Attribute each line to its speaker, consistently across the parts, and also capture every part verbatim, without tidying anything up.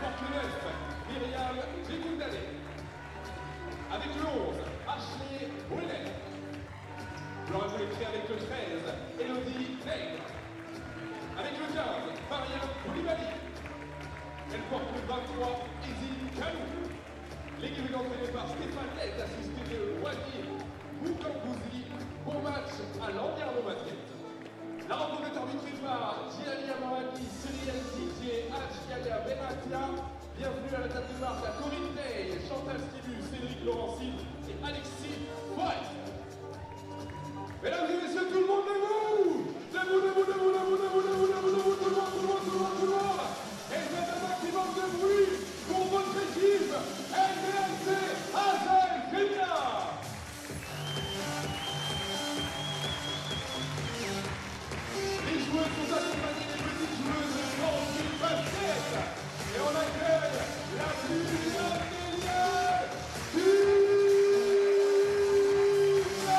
Speaker 1: porte le neuf, Myriam Djekoundane. Avec le onze, Ashley Brunet. Laura Collectrier avec le treize, Elodie Ney. Avec le quinze, Mariam Koulibaly. Elle porte le vingt-trois, Izzy Kalou. L'équipe est entraînée par Stéphane Lett, assisté de Wadi Moukambouzi. Bon match à l'Anderlo Madrid. La rencontre est arbitrée par Djilali Amorani, Cyril Didier, Adjkaya Benatia. Bienvenue à la table de marque à Corinne Day, Chantal Stibu, Cédric Laurency et Alexis Forest. Mesdames et messieurs, tout le monde debout! Debout, debout, debout, debout, debout, debout, debout, debout, tout le monde, tout le monde, tout le monde, tout le monde! Et faites un maximum de bruit pour votre équipe, N B M C Hazel Femina! Les joueuses sont accompagnées des petites joueuses de Nancy Basket. Et on accueille la plus jeune des lieux, Tina!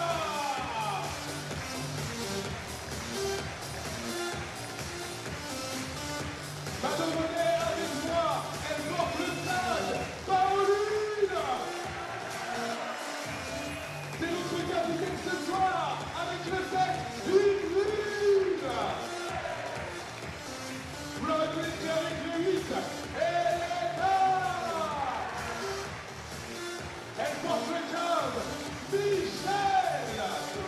Speaker 1: Madame Monet avec moi, elle porte le stade, Pauline! C'est notre capitaine ce soir, avec le sept, Ingrid! Vous la reconnaissez avec le huit, Elena! Elle porte le quinze, Michel!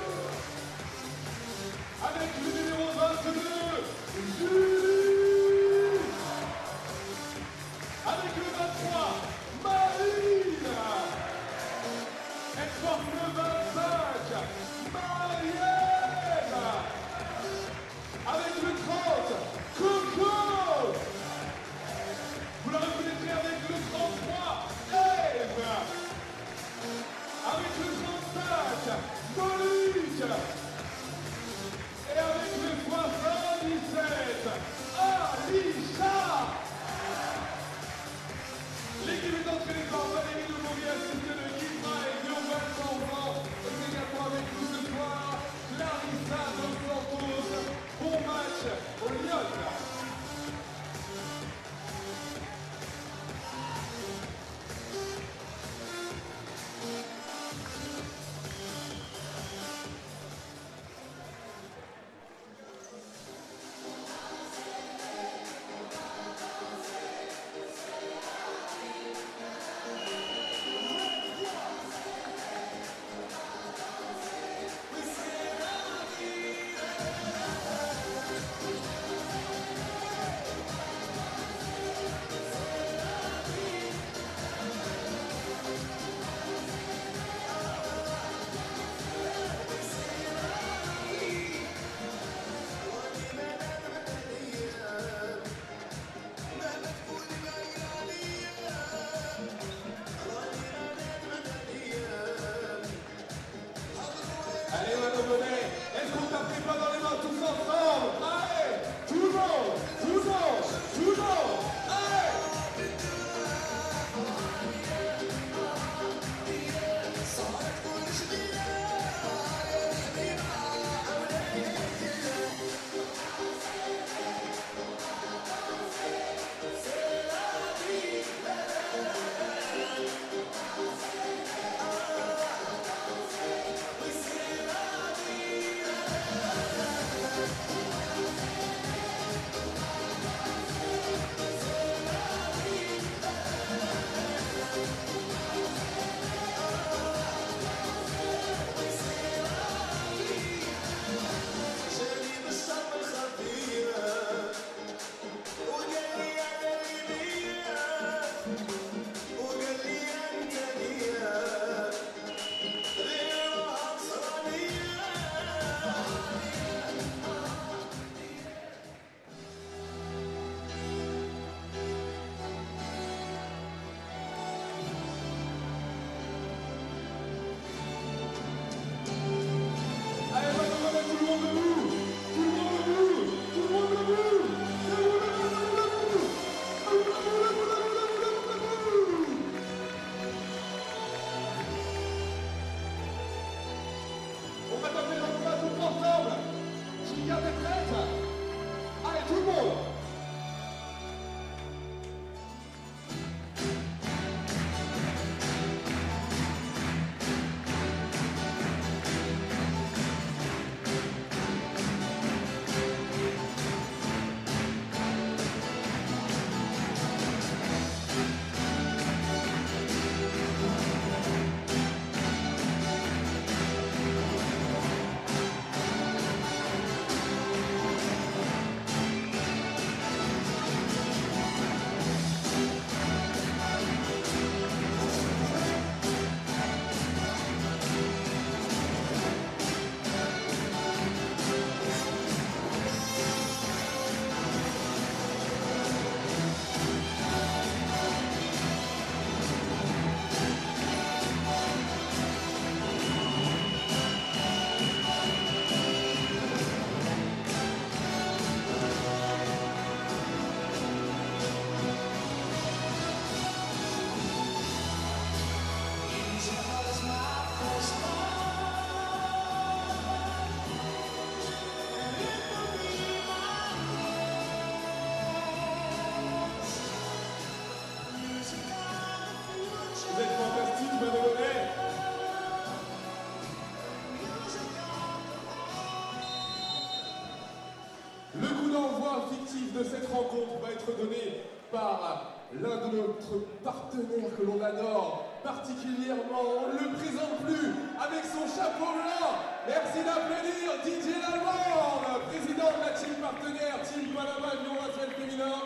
Speaker 1: Avec le numéro vingt-deux, Julie! Avec le vingt-trois, Marine! Elle porte le vingt-cinq, Marielle! Avec le trente, Coco! Vous la reconnaissez avec le trente-trois, Eve! Avec le trente-cinq, Monique! Et avec le soixante-dix-sept, Alicia! L'équipe est entraînée par Valérie de Montréal, assistée de Guy et Yoann Sanvan. Et également avec nous ce soir, Clarissa Dos Santos. Bon match au Lyon. Allez, Madame Monet, est-ce qu'on tape pas dans les mains tous ensemble? Allez, tout le monde, tout le monde, tout le monde, allez! positif de cette rencontre va être donné par l'un de nos partenaires que l'on adore particulièrement. On ne le présente plus avec son chapeau blanc. Merci d'applaudir Didier Lalande, président de la team partenaire Team Panama Lyon Asvel Féminin.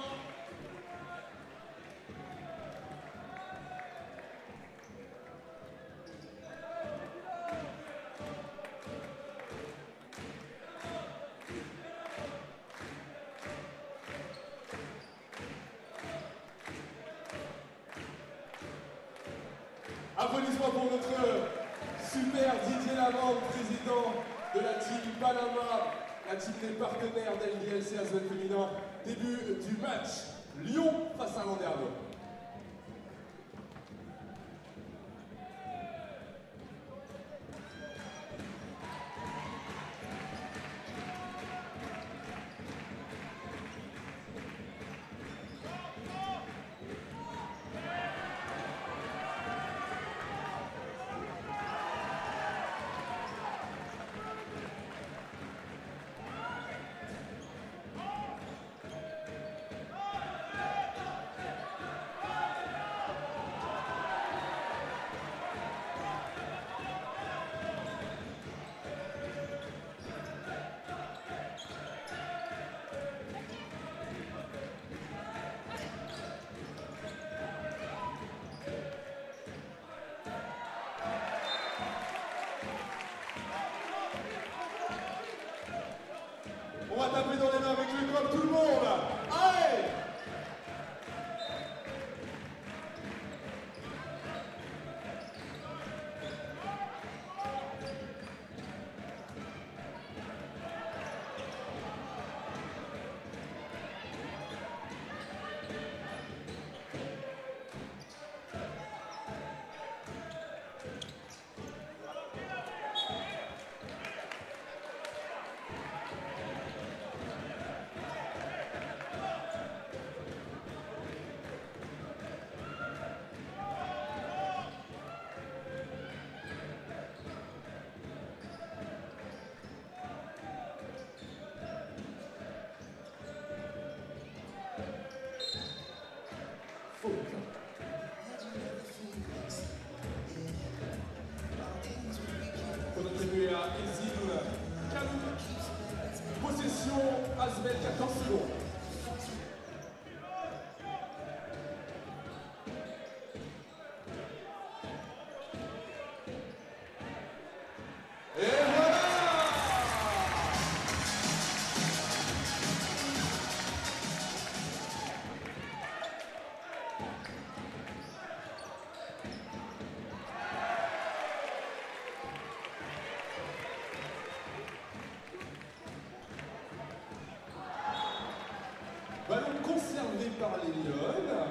Speaker 1: Applaudissements pour notre super Didier Lalande, président de la team Panama, la team des partenaires d'L D L C Asvel Féminin. Début du match Lyon face à Landerneau. On va taper dans les mains avec le comme tout le monde. Allez! Pour attribuer à Ezine Kalou. Possession Asvel, quatorze secondes. Et voilà! Ballon conservé par les Lyon.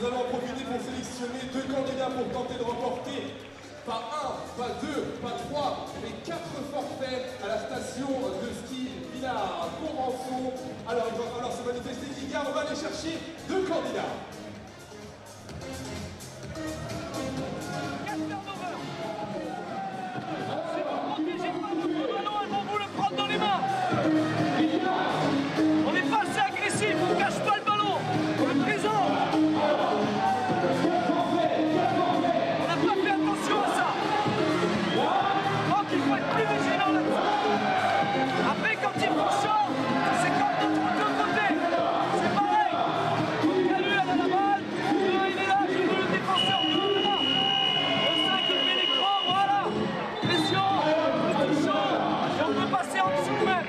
Speaker 1: allons en profiter pour sélectionner deux candidats pour tenter de remporter pas un, pas deux, pas trois, mais quatre forfaits à la station de ski Villars Convention. Alors il va falloir se manifester, les gars, on va aller chercher deux candidats.
Speaker 2: On n'est pas assez agressif, on ne cache pas le ballon, on est présent. On n'a pas fait attention à ça. Donc il faut être plus vigilant là-dessus. Après quand il faut chaud, c'est comme de l'autre côté. C'est pareil. Calu elle a la balle, il est là, je veux le défenseur, il est là. Le cinq il met l'écran, voilà. Pression, petit chaud, et on peut passer en dessous même.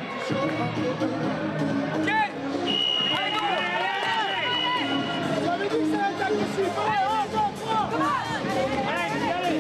Speaker 2: Ok. Allez, go. J'avais dit que ça allait être agressif. Allez, un, deux, trois. Allez, allez.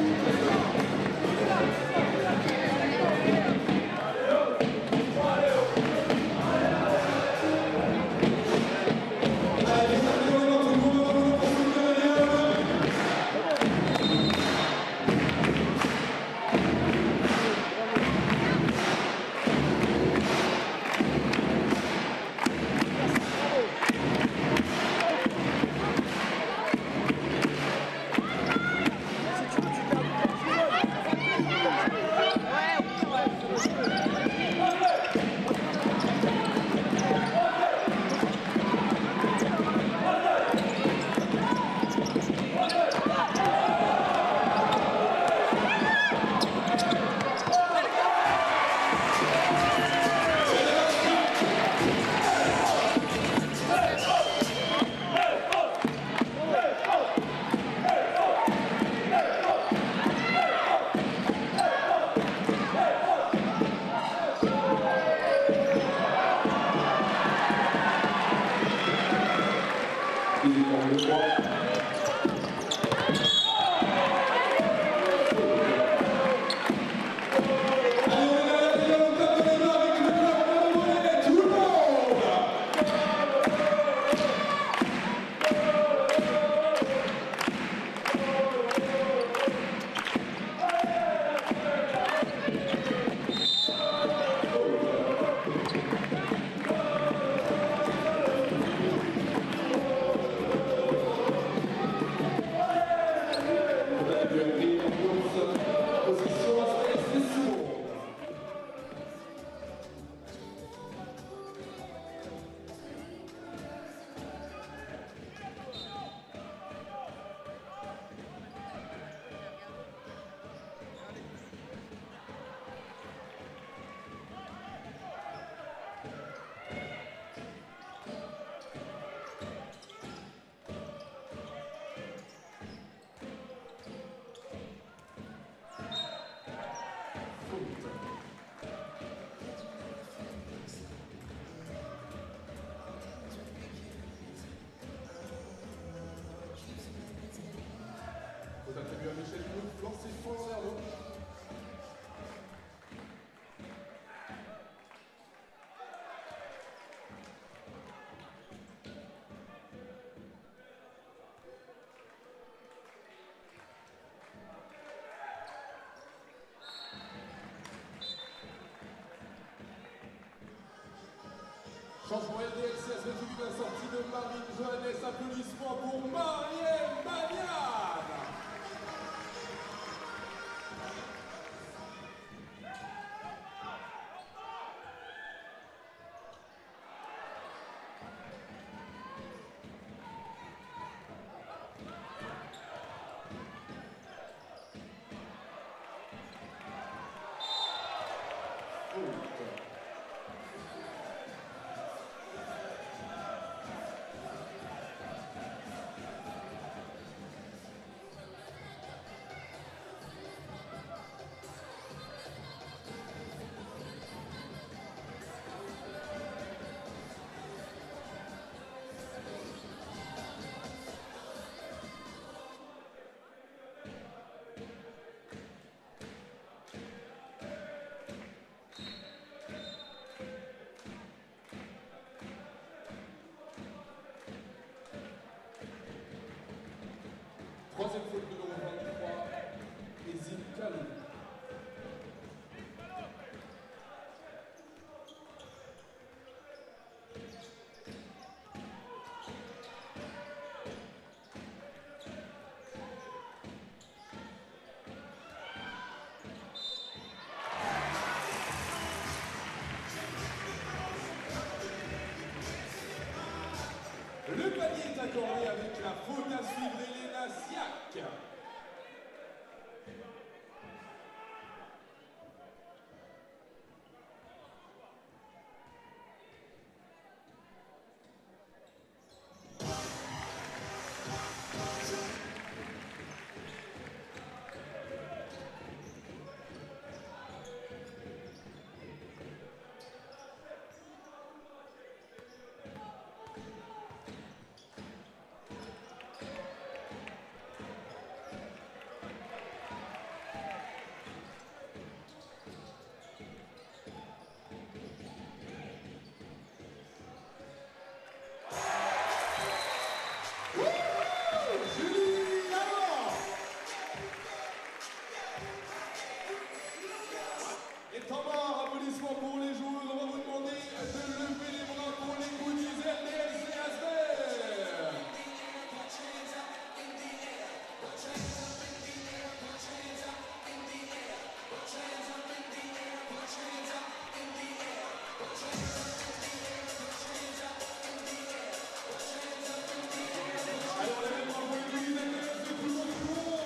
Speaker 1: Faut attribuer à Michel Mout, lancer fort vers l'eau. Changement L D L C S, résultat de la sortie de Marine Johannes. Applaudissements pour Marielle Magnane. accordée avec la faute à suivre d'Elena Siak. Pour les joueuses, on va vous demander de lever les bras pour les goodies L D L C Asbel. Alors levez les bras pour les goodies L D L C, tout le monde, tout le monde.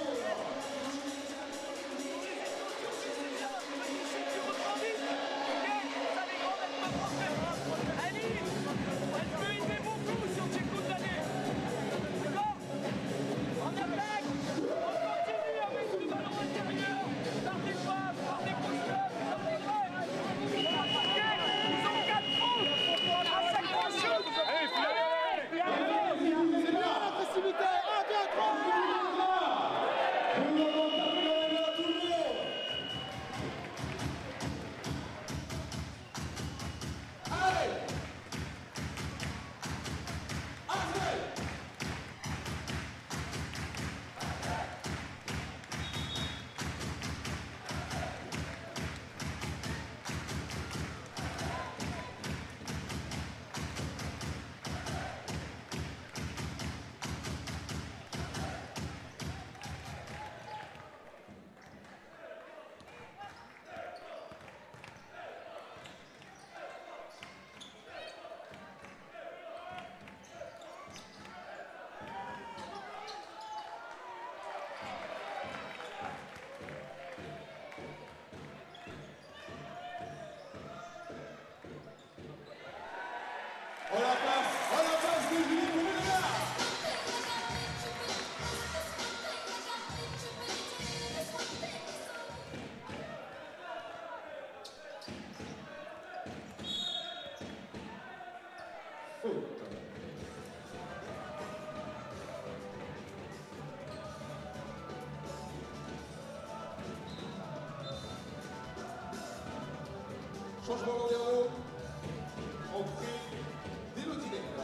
Speaker 1: On la passe, on la passe de Julie Bourguignon. Faute. Changement d'environnement. Entrée d'Élodie Negra.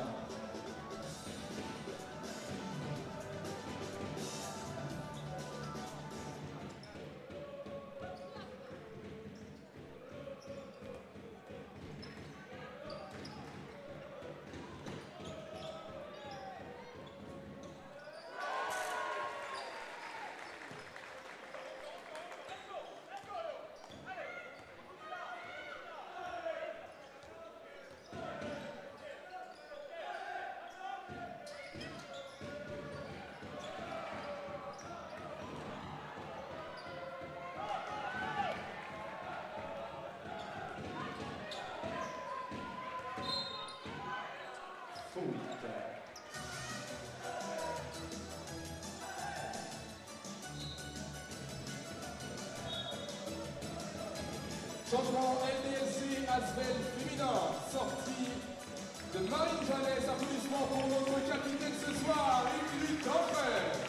Speaker 1: Changement L D L C Asbel féminin, sortie de Marine Jeannès. Applaudissements pour notre capitaine ce soir, Émilie Danfer.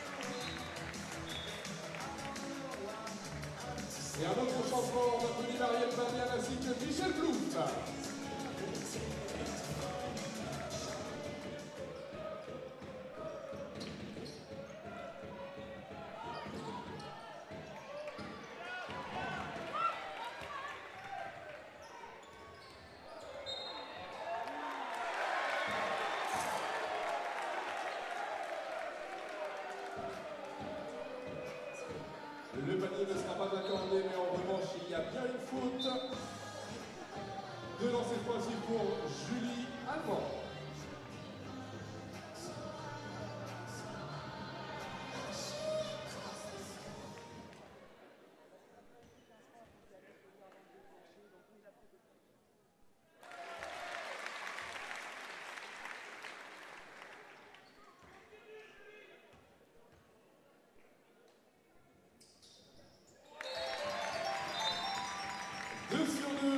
Speaker 1: Et un autre changement, on applaudit Marielle Fabian ainsi que Michel Blount. Le panier ne sera pas accordé, mais en revanche, il y a bien une faute de lancer cette fois-ci pour Julie Allemand.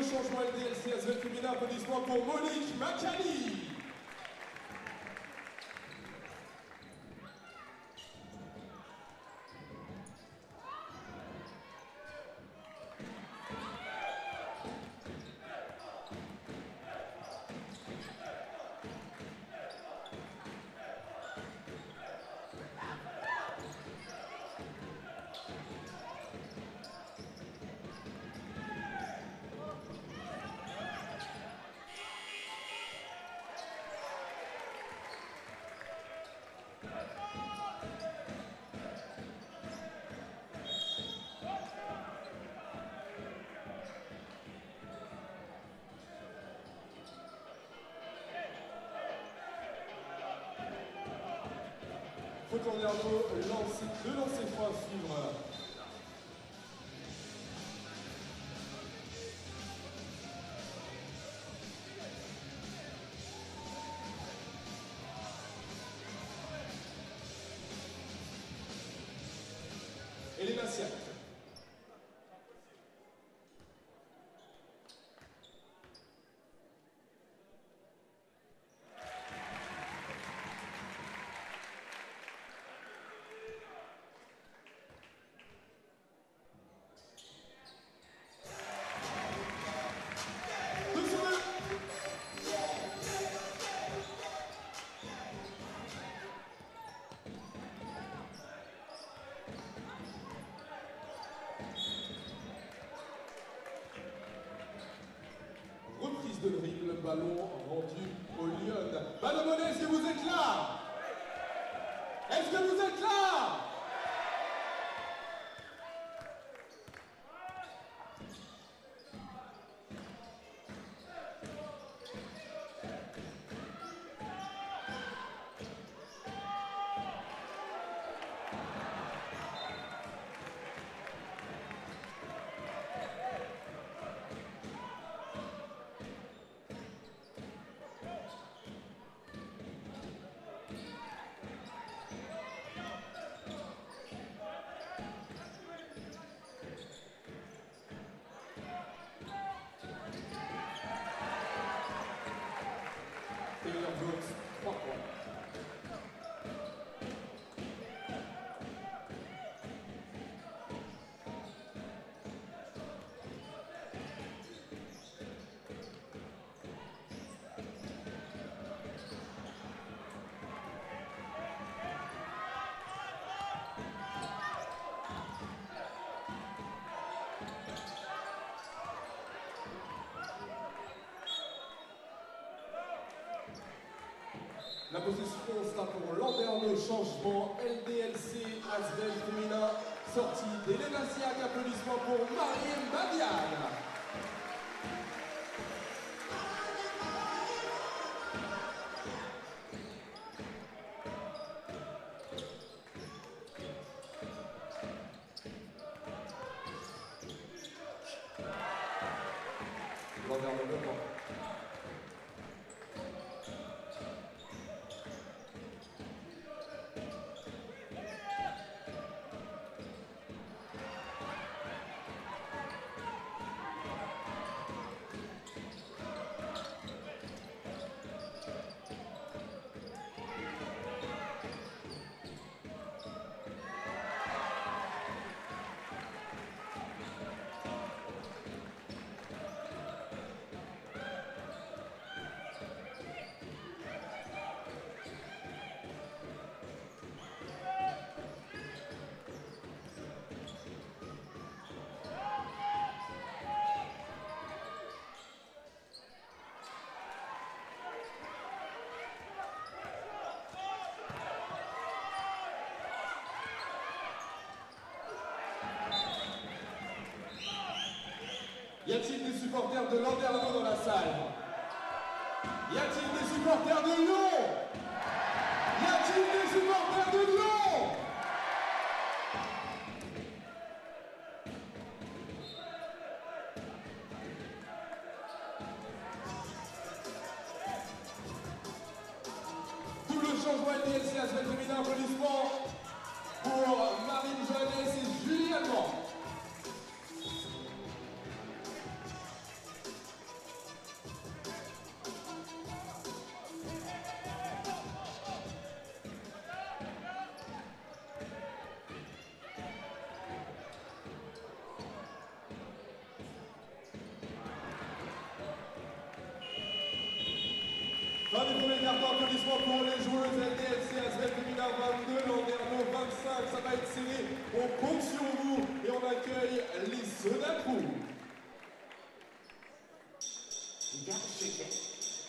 Speaker 1: changement L D L C Asvel féminin, applaudissements pour Monique Macani. Faut tourner un peu, lancer, deux lancers francs à suivre. Et les Massiac. De le ring, le ballon rendu au Lyon. Ballon-Monnaie, est-ce que vous êtes là? Est-ce que vous êtes là? trois points. La position sera pour Landerneau, changement L D L C Asvel féminin, sortie des Massiac, applaudissements pour Marine Badiane. Landerneau, le point. Y a-t-il des supporters de Landerneau dans la salle? Y a-t-il des supporters de Lyon? Y a-t-il des supporters de Lyon? Double changement L D L C Asvel féminin, applaudissements pour Marine Joannès et Julie Allemand. Fin du premier quart-temps, applaudissements pour les joueuses L D F C Asvel féminin vingt-deux, Landerneau vingt-cinq, ça va être serré, on compte sur vous et on accueille les Soda Crew. You got to shake it.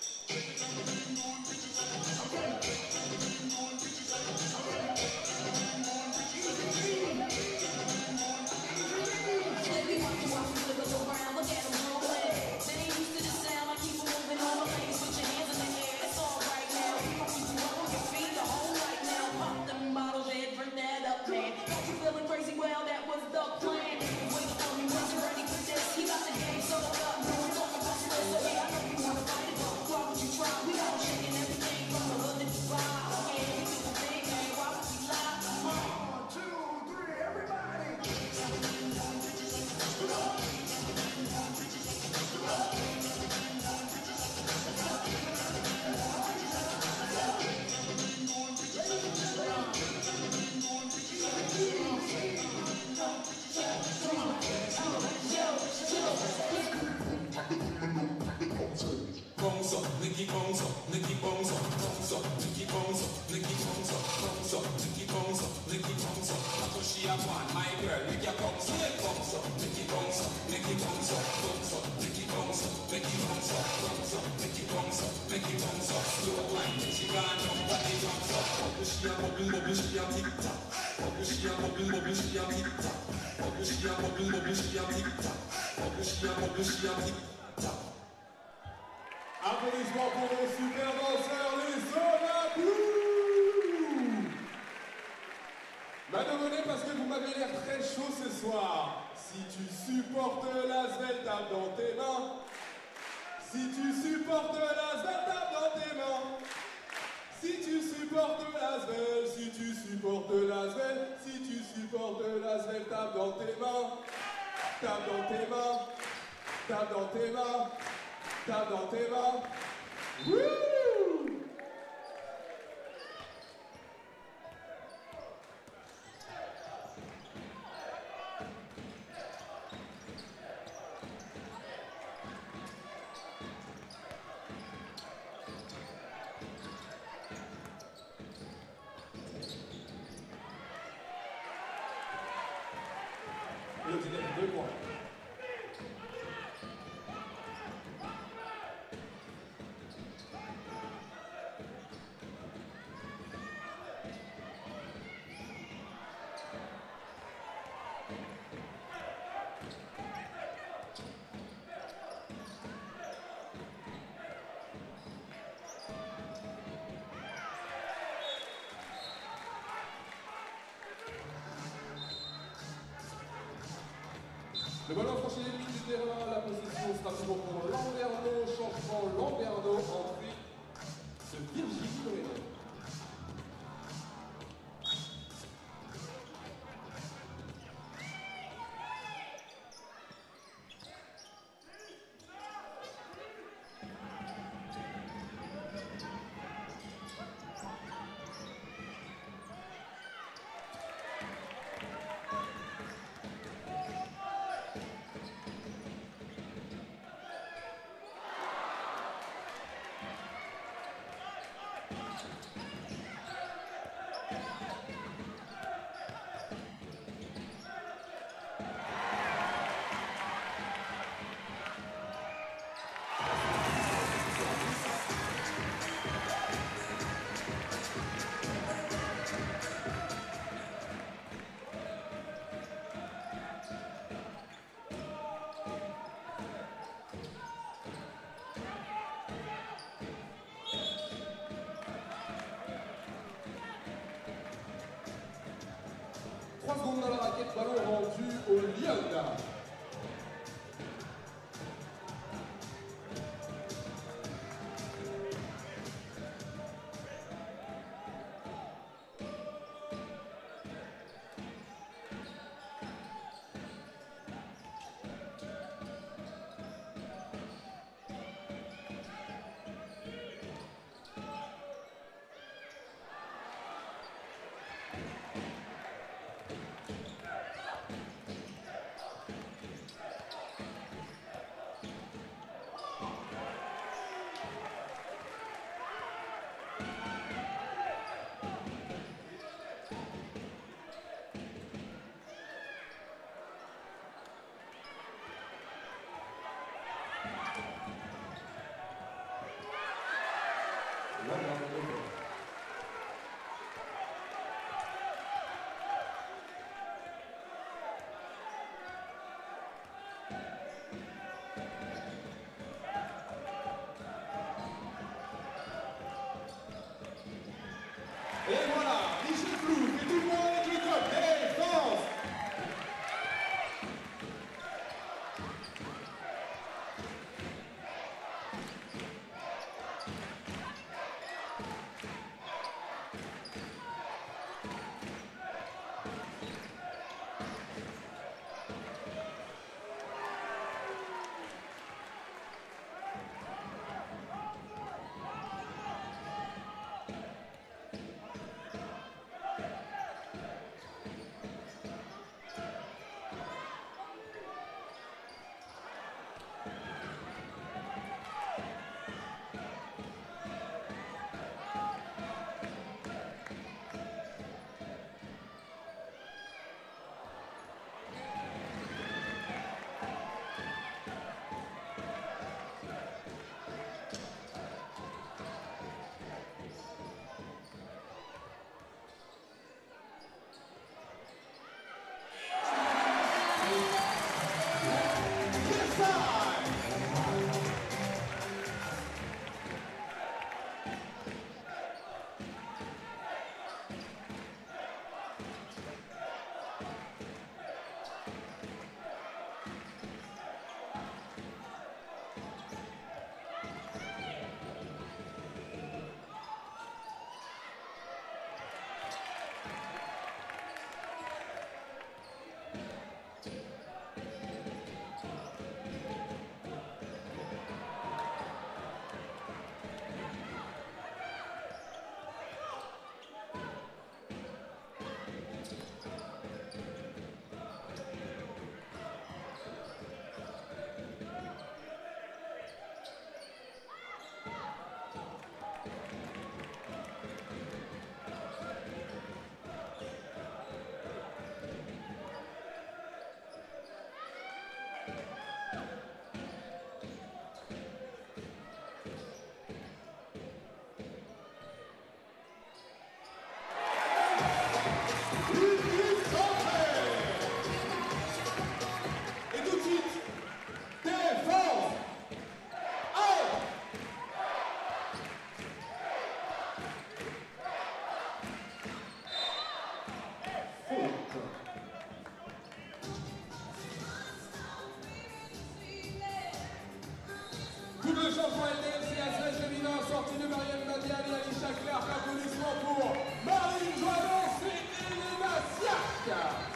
Speaker 1: Applaudissements pour nos super danseurs, les Soda Crew. Madame, venez parce que vous m'avez l'air très chaud ce soir. Si tu supportes l'Asvel, tape dans tes mains. Si tu supportes l'Asvel, tape dans tes mains. Si tu supportes l'Asvel, si tu supportes l'Asvel, si tu supportes l'Asvel, tape dans tes mains. Tape dans tes mains. Tape dans tes mains. Tape dans tes mains. Wouh! Le dîner de deux points. Le ballon franchi les lignes du terrain, la possession sera toujours pour Landerneau, changement Landerneau, entrée de Virginie Loret. trois secondes dans la raquette, ballon rendu au Lyon. champion L D L C S S féminin, sortie de Marianne Madiane et Alicia Clark. Applaudissements pour Marine Joannès et Elena Siak.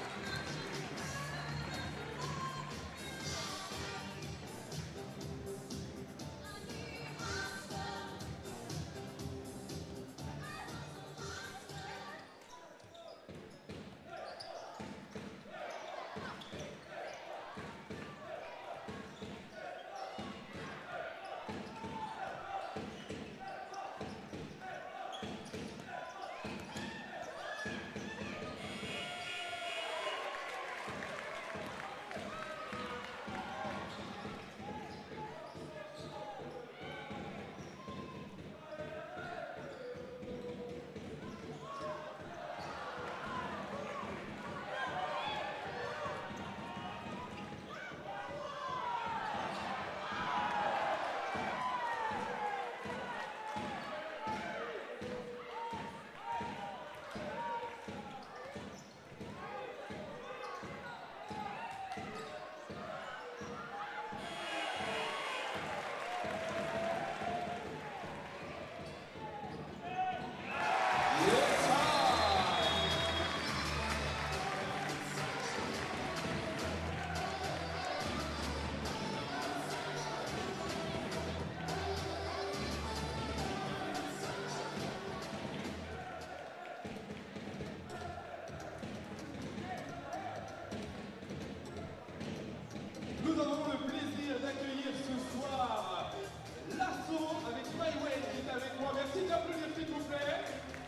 Speaker 1: Nous avons le plaisir d'accueillir ce soir l'assaut avec MyWay qui est avec moi. Merci d'applaudir s'il vous plaît.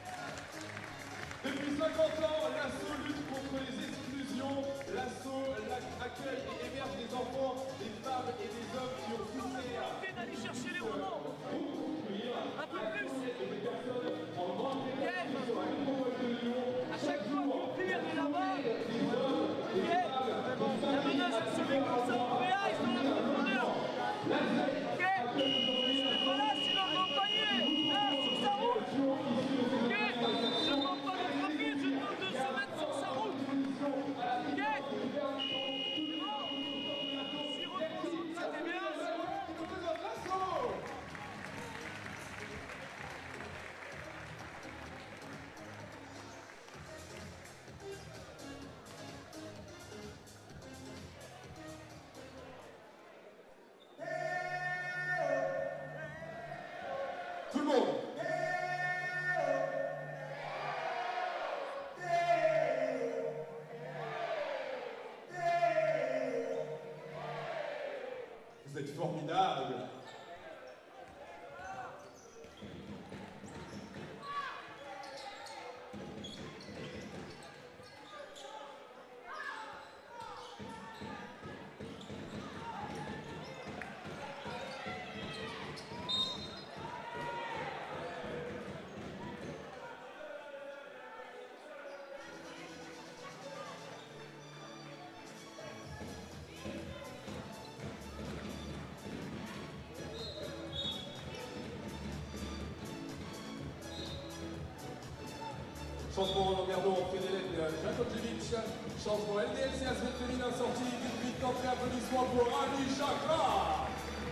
Speaker 1: Depuis cinquante ans, l'assaut lutte contre les exclusions. L'assaut accueille et héberge des enfants, des femmes et des hommes qui ont souffert.
Speaker 2: On vient d'aller chercher les romans. Un peu plus. Yeah. À chaque fois qu'on pire est là-bas. Yeah. La menace elle se met comme ça en péage dans la profondeur. Ok. Je serai pas là sinon on va empailler. Là, sur sa route. Ok. Je ne demande pas d'être rapide, je demande de se mettre sur sa route. Ok. C'est bon. Si reprend ça, t'es bien.
Speaker 1: Tout le monde. Vous êtes formidables. Changement en Langerneau, entrée d'élève de Jakovjevic. Changement L D L C S féminin sortie. Vite, vite, entrée, applaudissements pour Alicia Clark.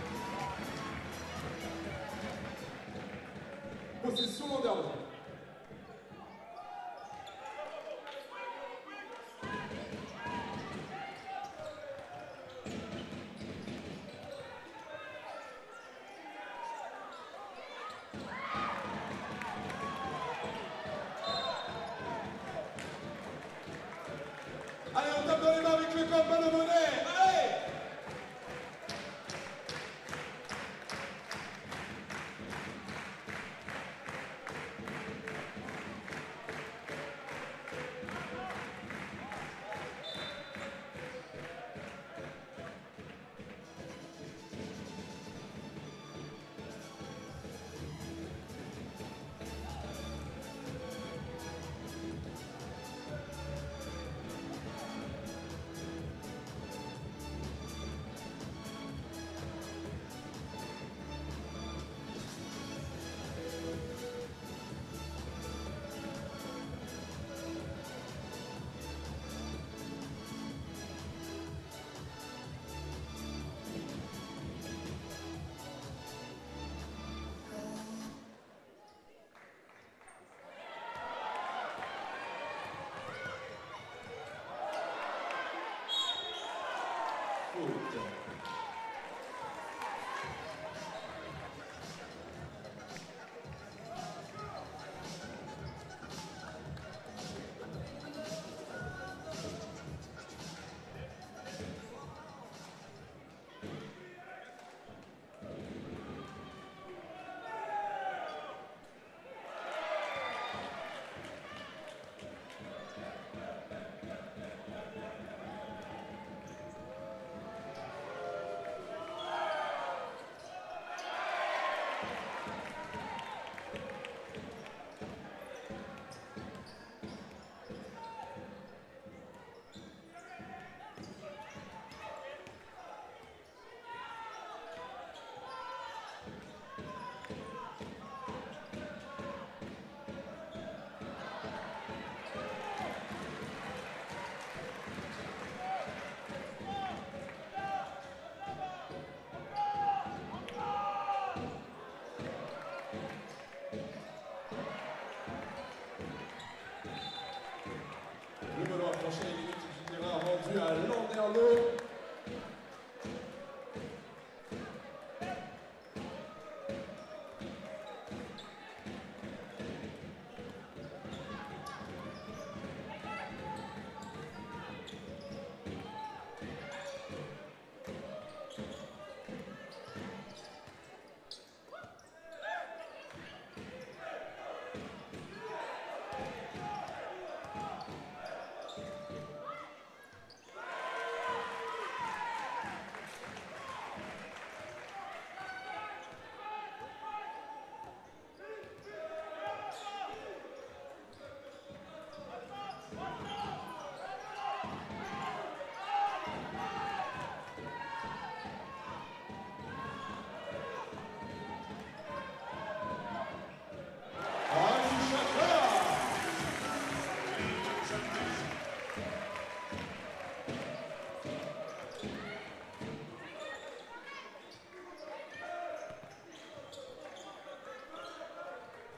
Speaker 1: Possession Langerneau. Allez, on tape dans les mains avec le corps, pas de monnaie. Allez!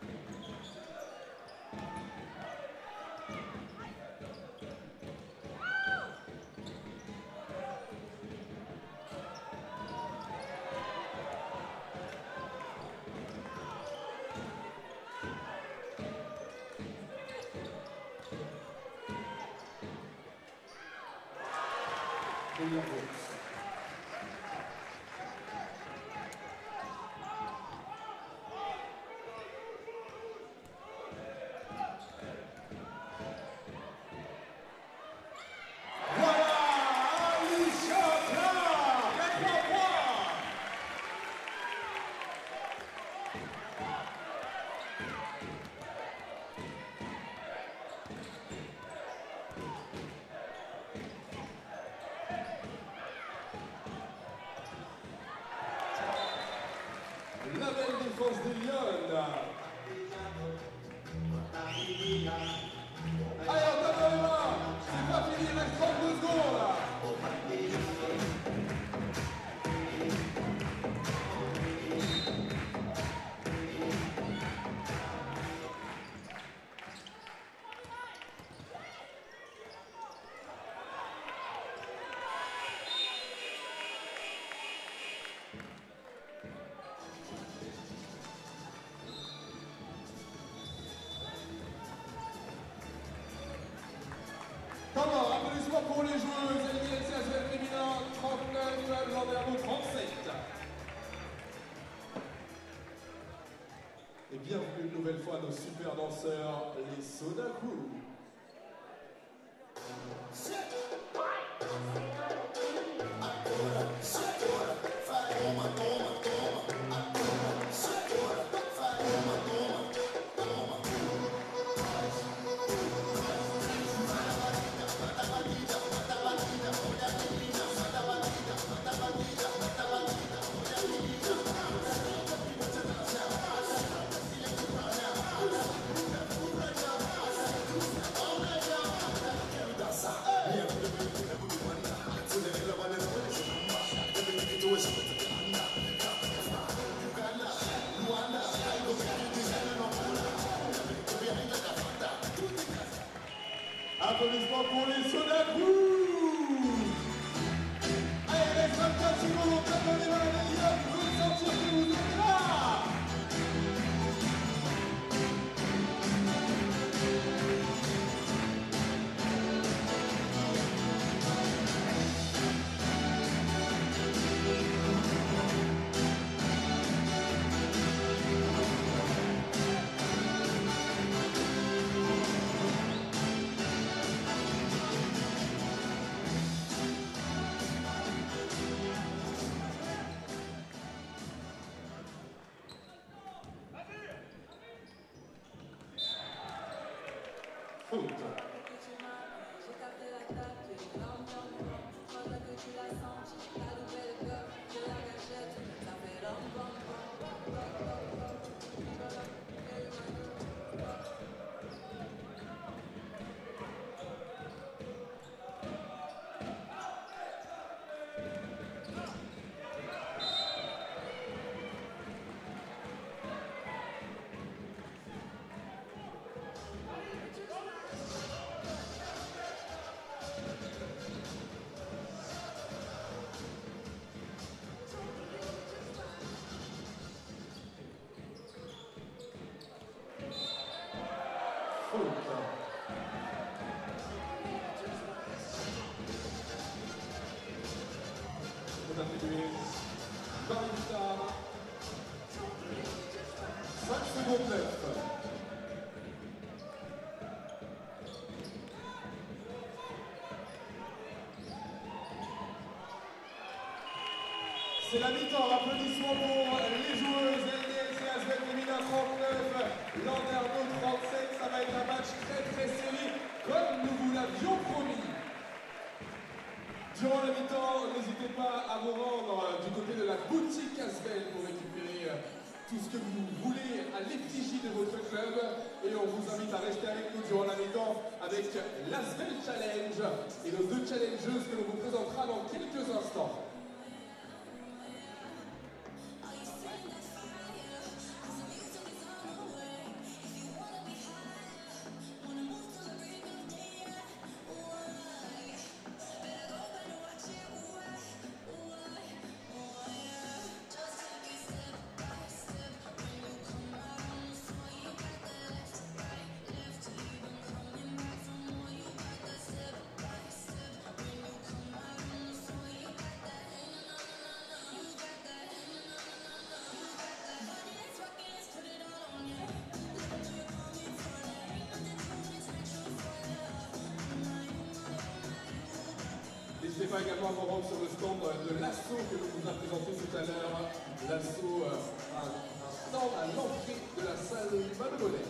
Speaker 1: Première bourse. La belle défense des Lions. Allez, on tape dans les mains. C'est pas fini, il reste trente-deux secondes. Comment, applaudissements pour les joueuses L D L C A S V L féminin trente-neuf, Landerneau trente-sept. Et bienvenue une nouvelle fois à nos super danseurs, les Soda Crew. Applaudissements pour les Soda Crew. Allez, il reste vingt-quatre secondes, on tape dans les mains, les gars, vous pouvez sentir que vous êtes là. Foot. cinq secondes neuf. C'est la mi-temps, applaudissements pour les joueuses L D L C A S V L féminin trente-neuf, Landerneau trente-sept, ça va être un match très très serré, comme nous vous l'avions promis. Durant la mi-temps, n'hésitez pas à vous rendre du côté de la boutique A S V L pour récupérer tout ce que vous voulez à l'effigie de votre club. Et on vous invite à rester avec nous durant la mi-temps avec l'A S V L Challenge et nos deux challengeuses que l'on vous présentera dans quelques instants. pas également à me rendre sur le stand de l'assaut que l'on vous a présenté tout à l'heure. L'assaut, euh, un, un stand à l'entrée de la salle du bas de Bonnet.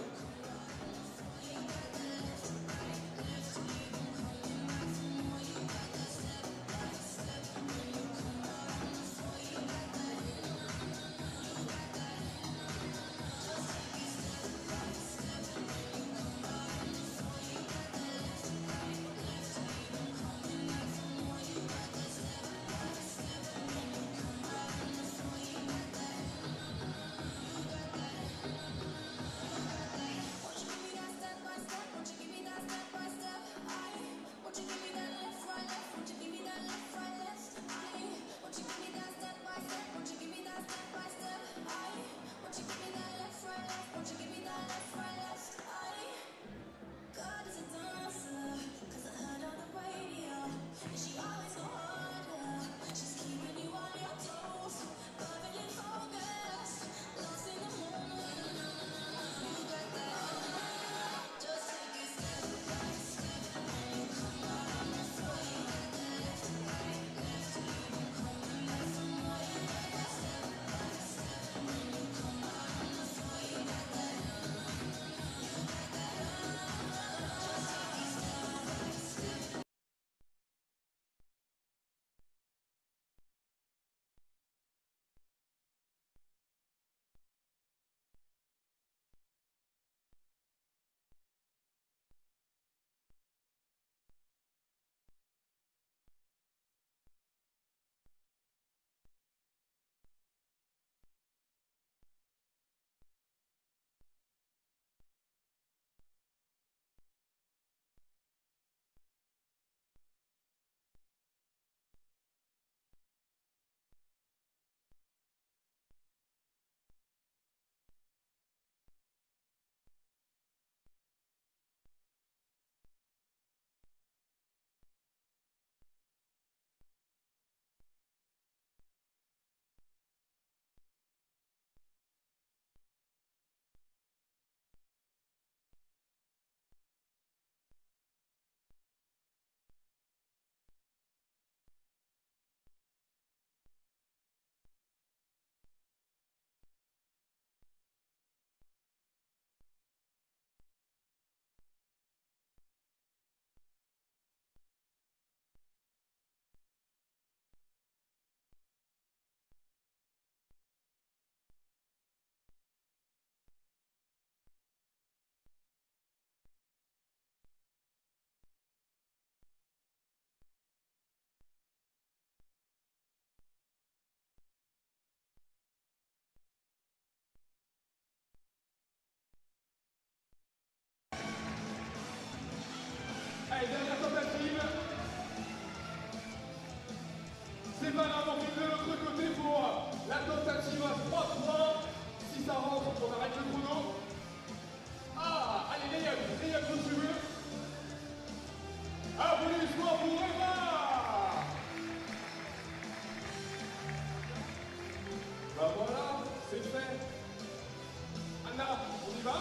Speaker 1: Allez, dernière tentative. C'est pas grave, on fait de l'autre côté pour la tentative à trois points. Si ça rentre, on arrête le chrono. Ah, allez, les yeux, les yeux, si tu veux. Applaudissements pour Eva. Ben voilà, c'est fait. Anna, on y va?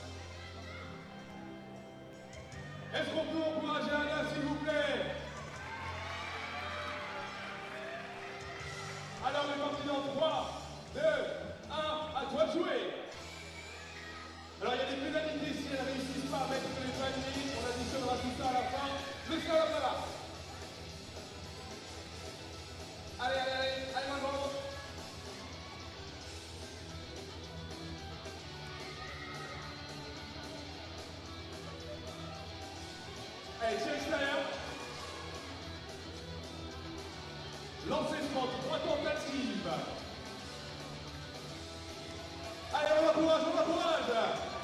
Speaker 1: Est-ce qu'on peut encourager Anna, s'il vous plaît? Alors, on est parti dans trois, deux, un, à toi de jouer. Alors, il y a des pénalités si elles ne réussissent pas à mettre les paniers. On additionnera tout ça à la fin. Jusqu'à là, ça va. Allez, allez, allez, allez, maintenant. Allez, tir extérieur. Lancez franc, trois tentatives. Allez, on encourage, on encourage.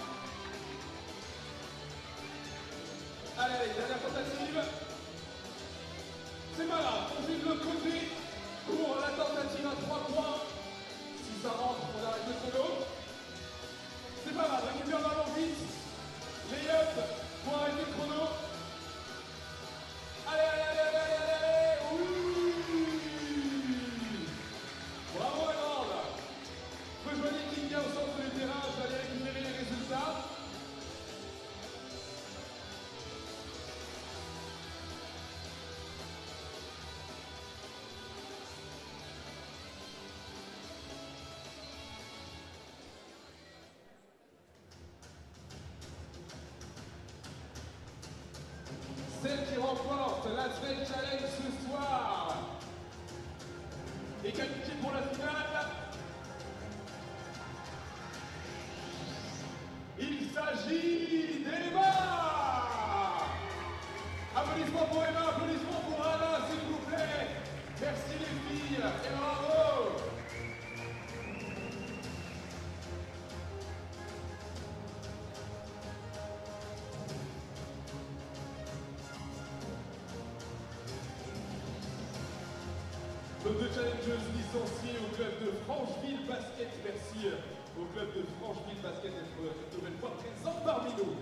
Speaker 1: Allez, allez, dernière tentative. C'est pas grave, on fait de l'autre côté pour la tentative à trois points. Si ça rentre, on arrête le chrono. C'est pas grave, récupère le ballon vite. Les up pour arrêter le chrono. Allez, allez, allez, allez, allez, allez. Oui. Bravo la grande. Rejoignez Kinga au centre du terrain, je vais aller récupérer les résultats. Channel Challenge ce soir est qualifié pour la finale. Il s'agit d'Emma. Applaudissements pour Emma, applaudissements pour Anna, s'il vous plaît. Merci les filles et bravo. Club de challengeuses licenciés au club de Francheville Basket. Merci au club de Francheville Basket d'être une nouvelle fois présent parmi nous.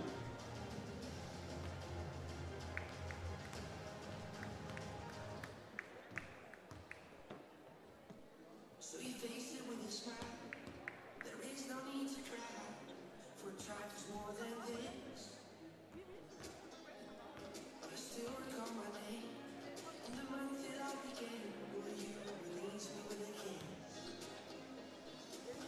Speaker 3: So you face it with a smile. There is no need to try. For trifles more than this. I still recall my name. And the month that I began. Will you release me with a kiss?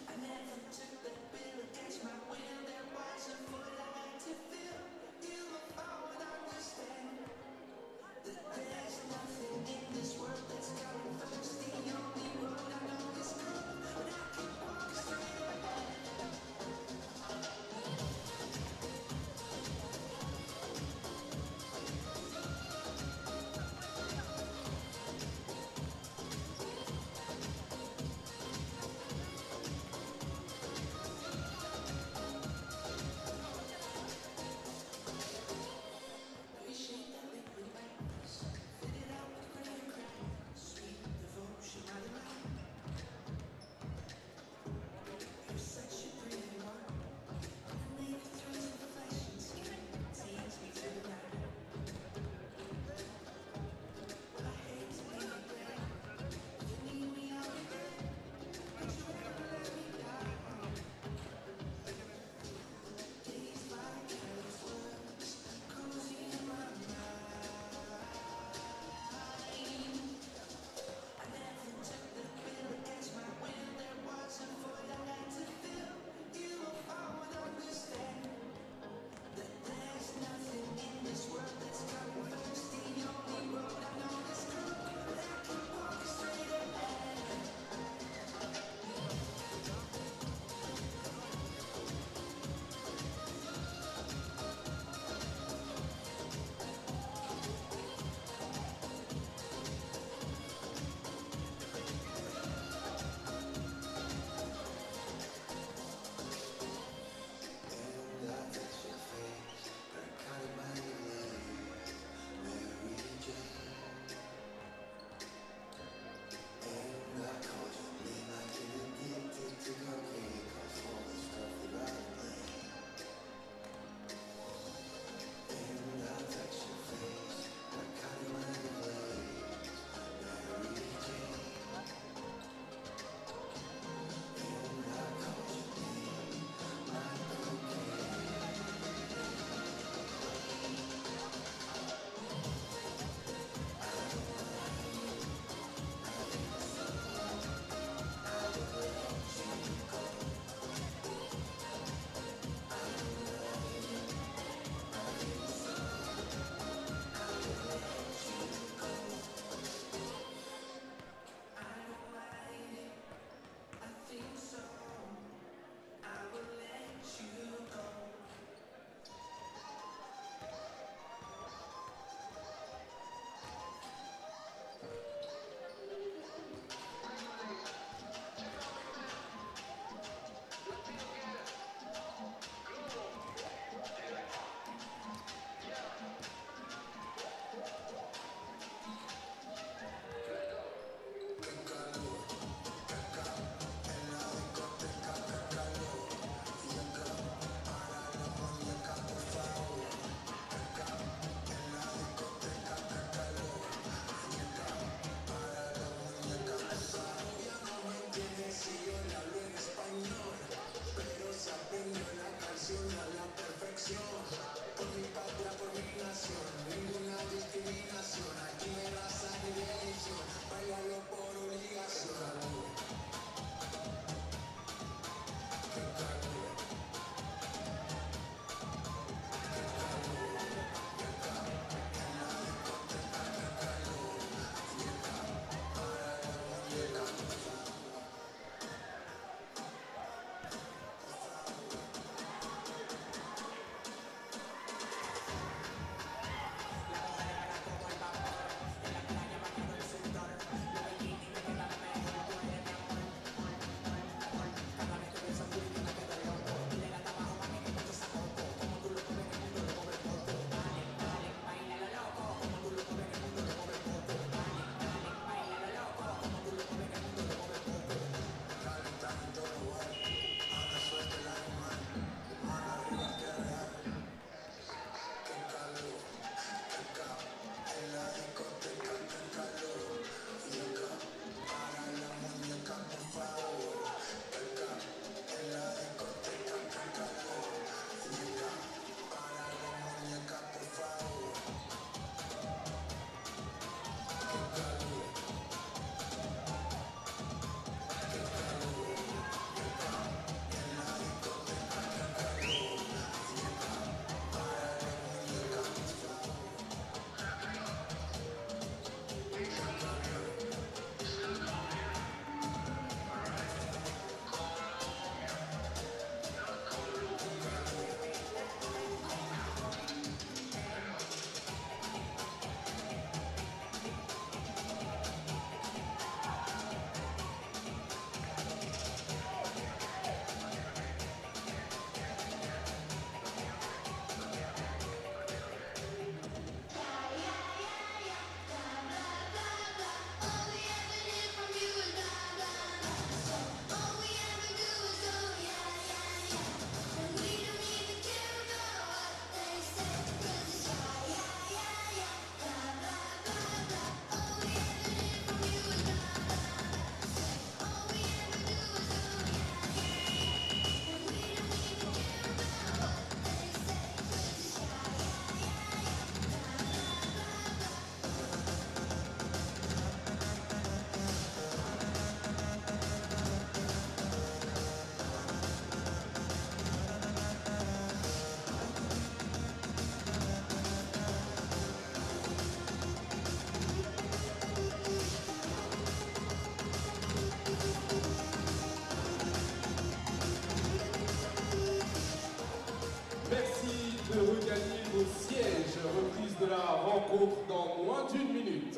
Speaker 1: la rencontre dans moins d'une minute.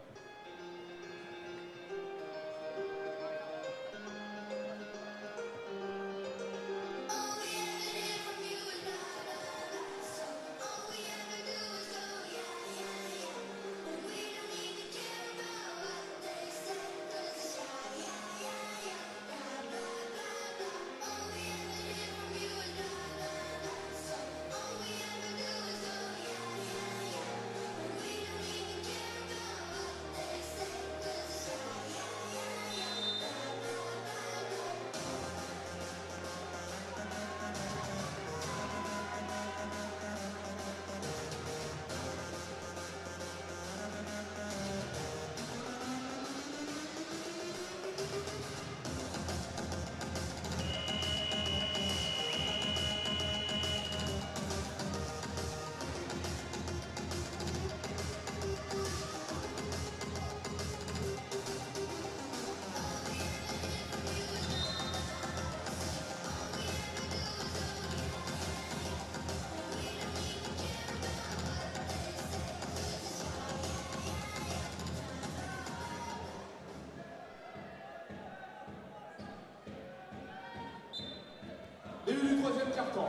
Speaker 1: Début du troisième quart-temps.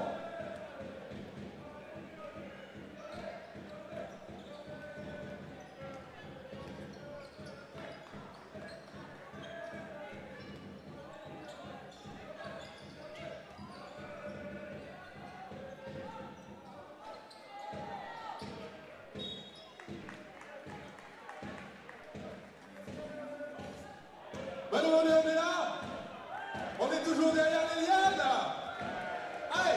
Speaker 1: Ben nous, on est, on est là. On est toujours derrière les lianes. Allez.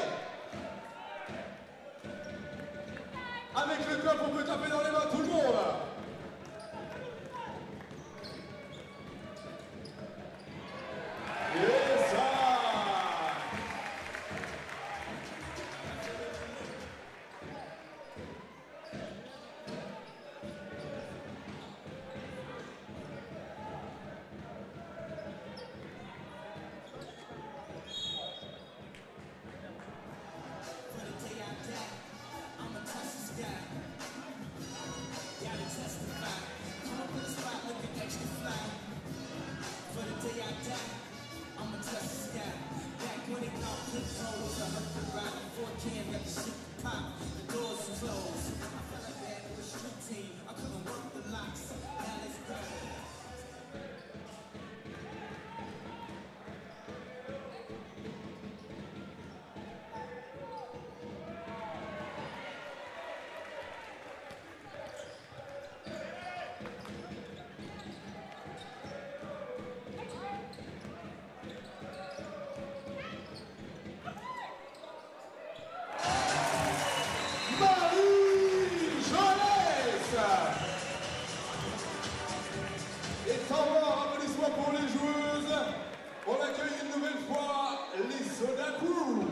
Speaker 1: Avec le cop, on peut taper dans les mains tout le monde. Et ça. Pour les joueuses, on accueille une nouvelle fois les Soda Crew.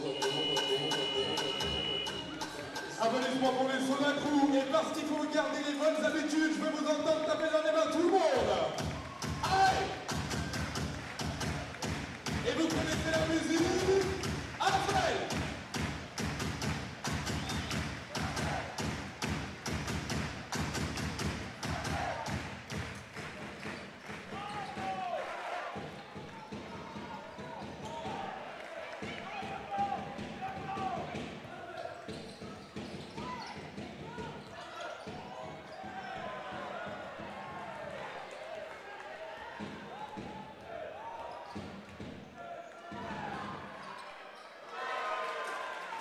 Speaker 1: Applaudissements pour les Soda Crew, et parce qu'il faut garder les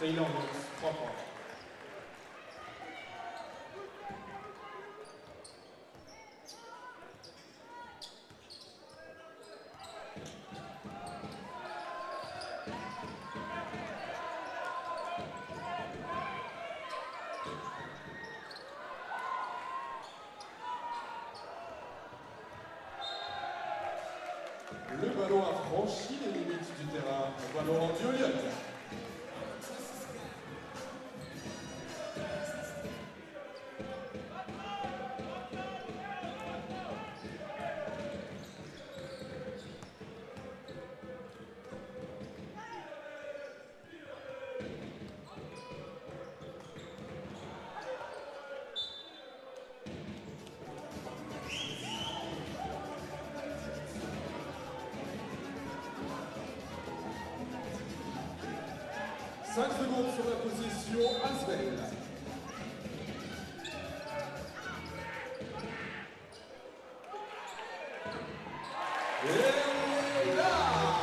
Speaker 1: C'est une ambiance, trois points. Le ballon a franchi les limites du terrain. Le ballon rendu au lieu. cinq secondes sur la position Asbel. Et là!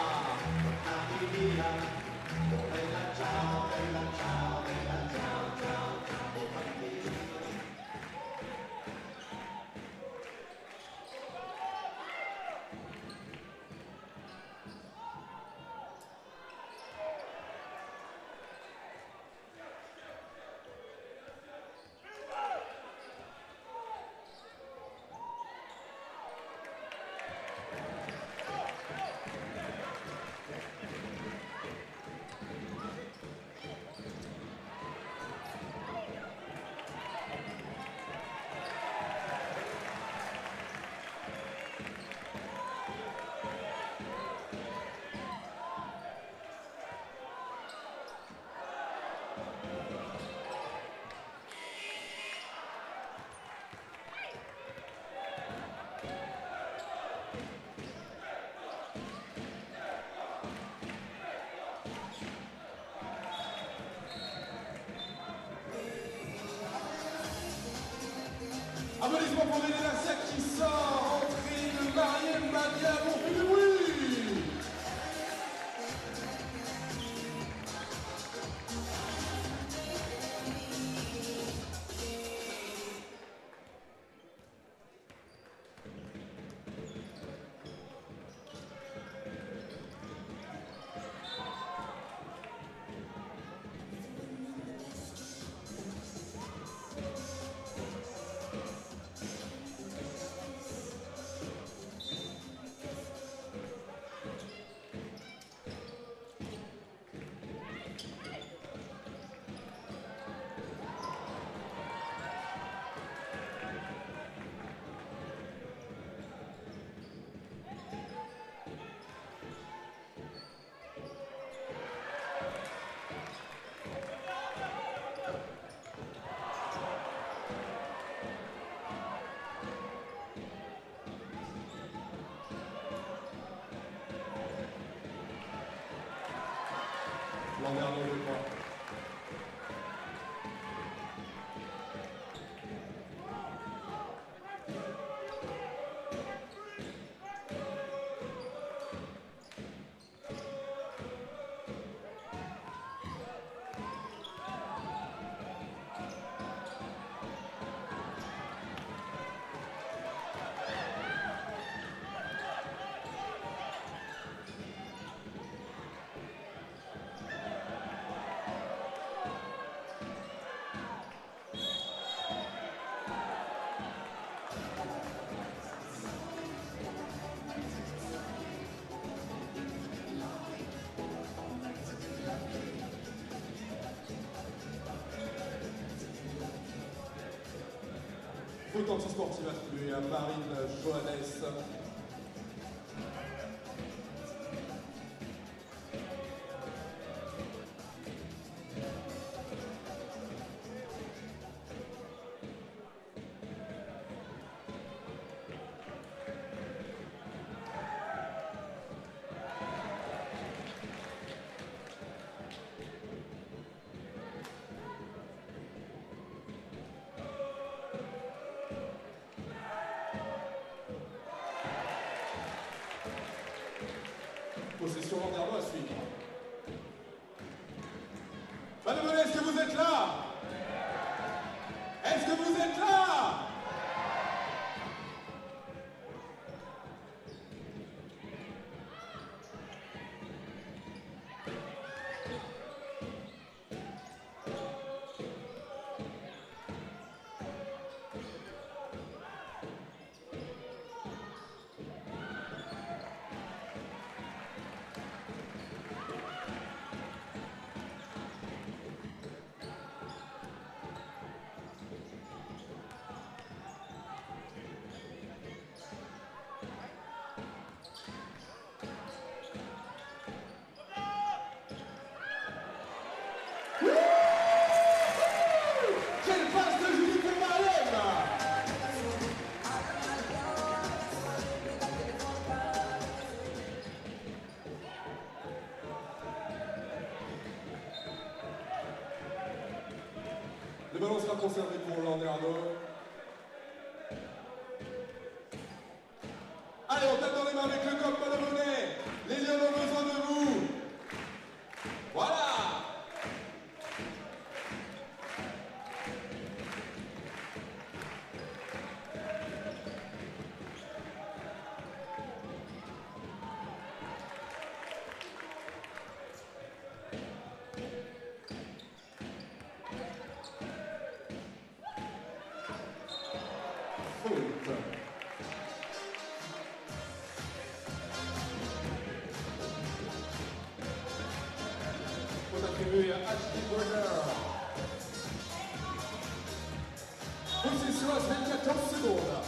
Speaker 1: Applaudissements pour René Lassiac qui sort, entrée de Marielle Madia, on fait du bruit. L'an dernier, je crois. Faute anti-sportive attribuée à Marine Johannes. Possession Landerneau à suivre. Madame, est-ce que vous êtes là? Est-ce que vous êtes là? Le ballon sera conservé pour Landerneau. Allez, on tape dans les mains avec le coq, Madame Monet. Les lions ont besoin de vous. Voilà. Faut attribuer à H D Burger. Possession à vingt-quatorze secondes.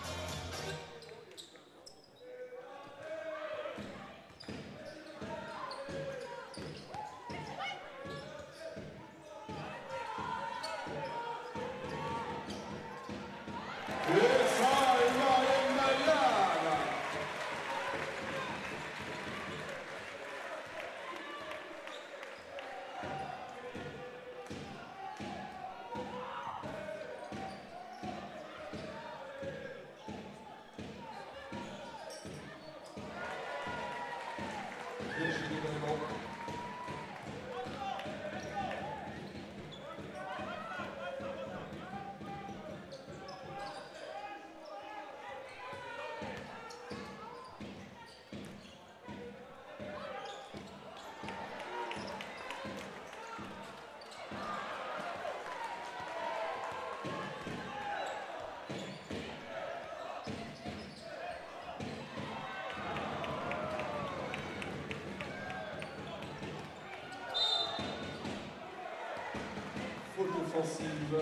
Speaker 1: Faute offensive.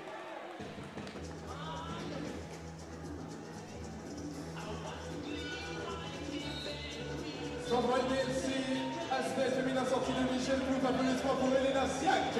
Speaker 1: Sandra D L C, aspect féminin sorti de Michel Plouf, applaudissements pour Elena Siak.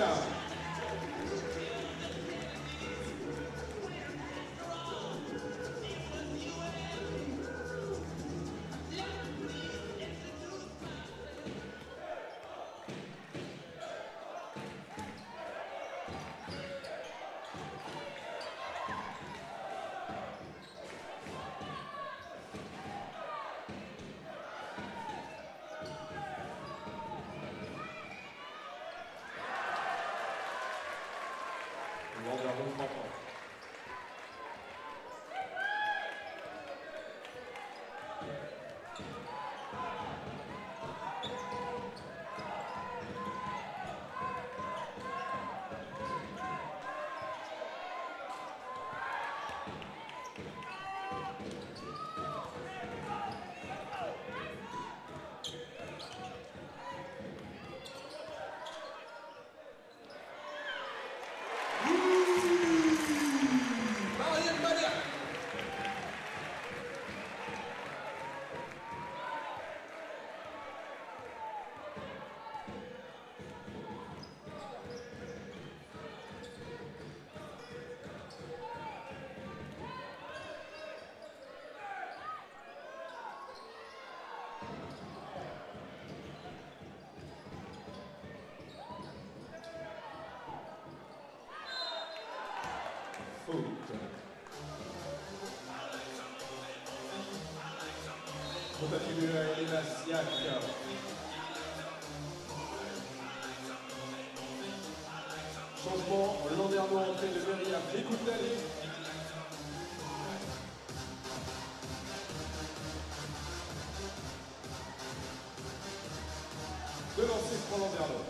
Speaker 1: Faute. Faut attribuer à Elena Siak. Changement, Landerneau entrée de Berry à Flekoundali. De lancer pour Landerneau.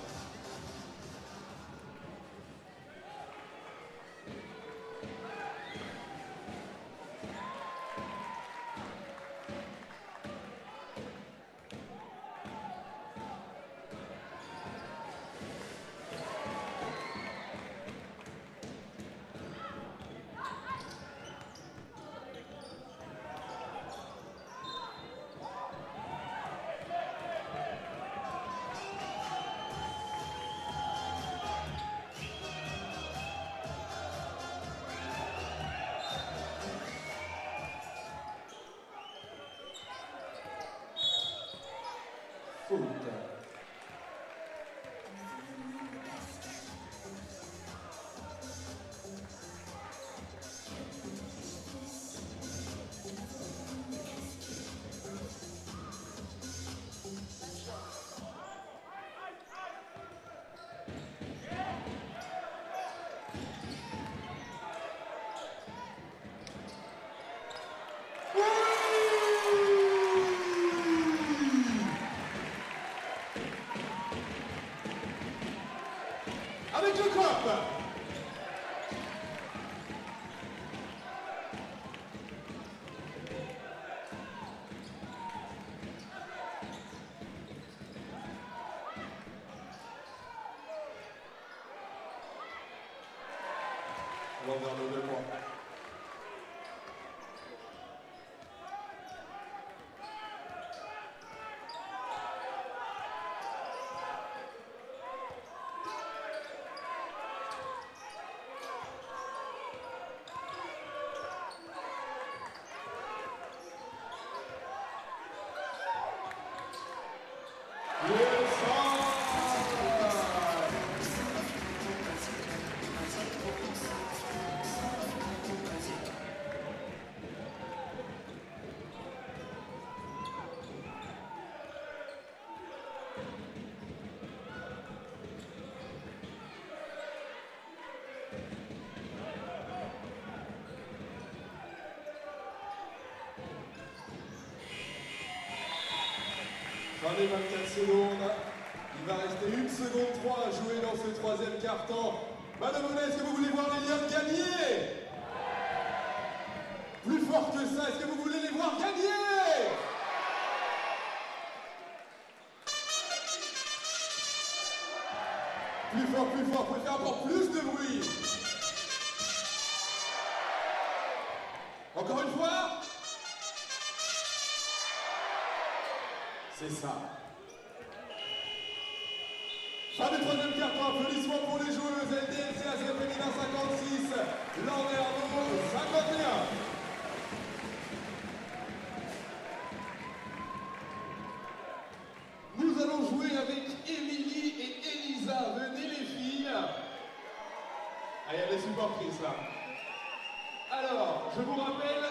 Speaker 1: Faute. Avec le cop. Landerneau deux points. Dans les vingt-quatre secondes, il va rester une seconde trois à jouer dans ce troisième quart-temps. Madame Monet, est-ce que vous voulez voir les Lions gagner? Plus fort que ça, est-ce que vous voulez les voir gagner? Plus fort, plus fort, vous pouvez faire encore plus de bruit. Encore une fois? C'est ça. Fin du troisième quart-temps, applaudissements pour les joueuses. L D N C A C féminin cinquante-six, Landerneau cinquante et un. Nous allons jouer avec Émilie et Elisa. Venez les filles. Ah, il y a des supportrices là. Alors, je vous rappelle,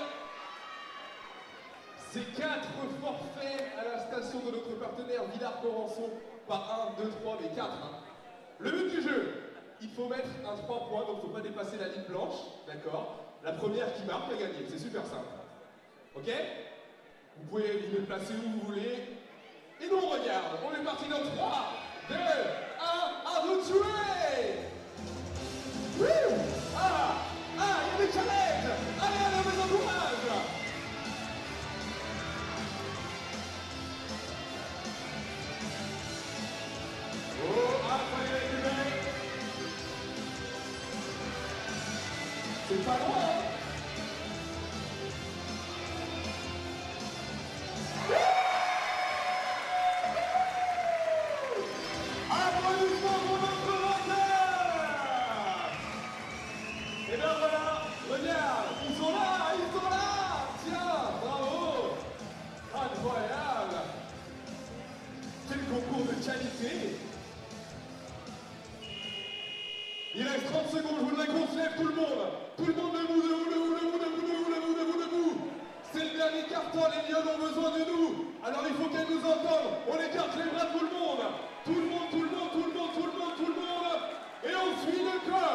Speaker 1: c'est quatre forfaits à la station de notre partenaire Villars-Corançon. Pas un, deux, trois, mais quatre. Hein. Le but du jeu, il faut mettre un trois points, donc il ne faut pas dépasser la ligne blanche, d'accord? La première qui marque a gagné, c'est super simple. Ok? Vous pouvez vous les placer où vous voulez. Et nous on regarde, on est parti dans trois, deux, un, à vous de jouer! Wouh! Ah! Ah! Il y a des challenges! Allez, allez, on les encourage! Oh, ah, fallait récupérer. C'est pas loin, hein? Applaudissements pour notre vainqueur! Et bien voilà, regarde, ils sont là, ils sont là! Tiens, bravo! Incroyable! Quel concours de qualité! Il reste trente secondes, je voudrais qu'on se lève tout le monde. Tout le monde debout, debout, debout, debout, debout, debout, debout, debout, debout. C'est le dernier quart-temps, les Lions ont besoin de nous. Alors il faut qu'elles nous entendent. On écarte les bras, tout le monde. Tout le monde, tout le monde, tout le monde, tout le monde, tout le monde. Et on suit le corps.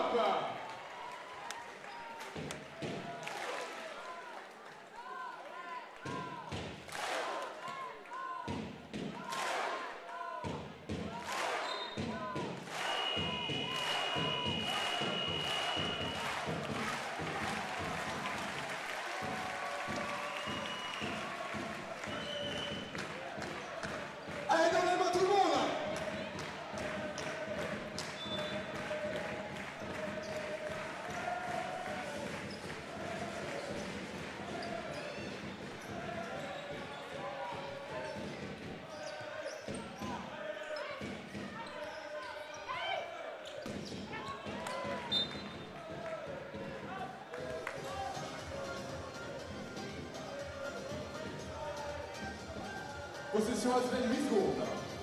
Speaker 1: Possession Asvel, huit secondes.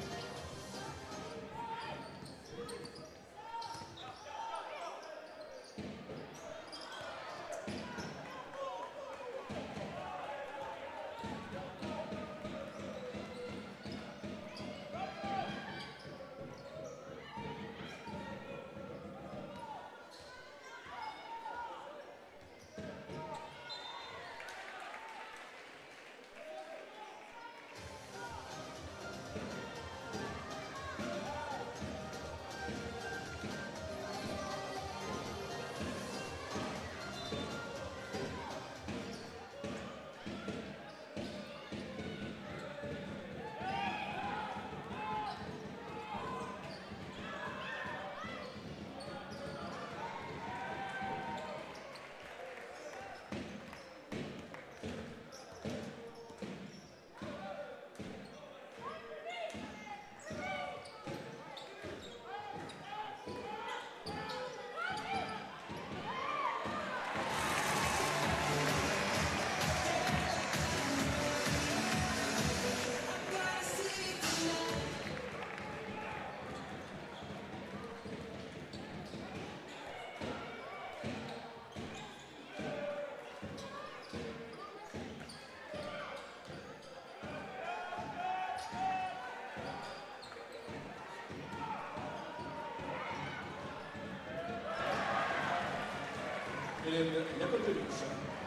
Speaker 1: Hélène Yakovlevich.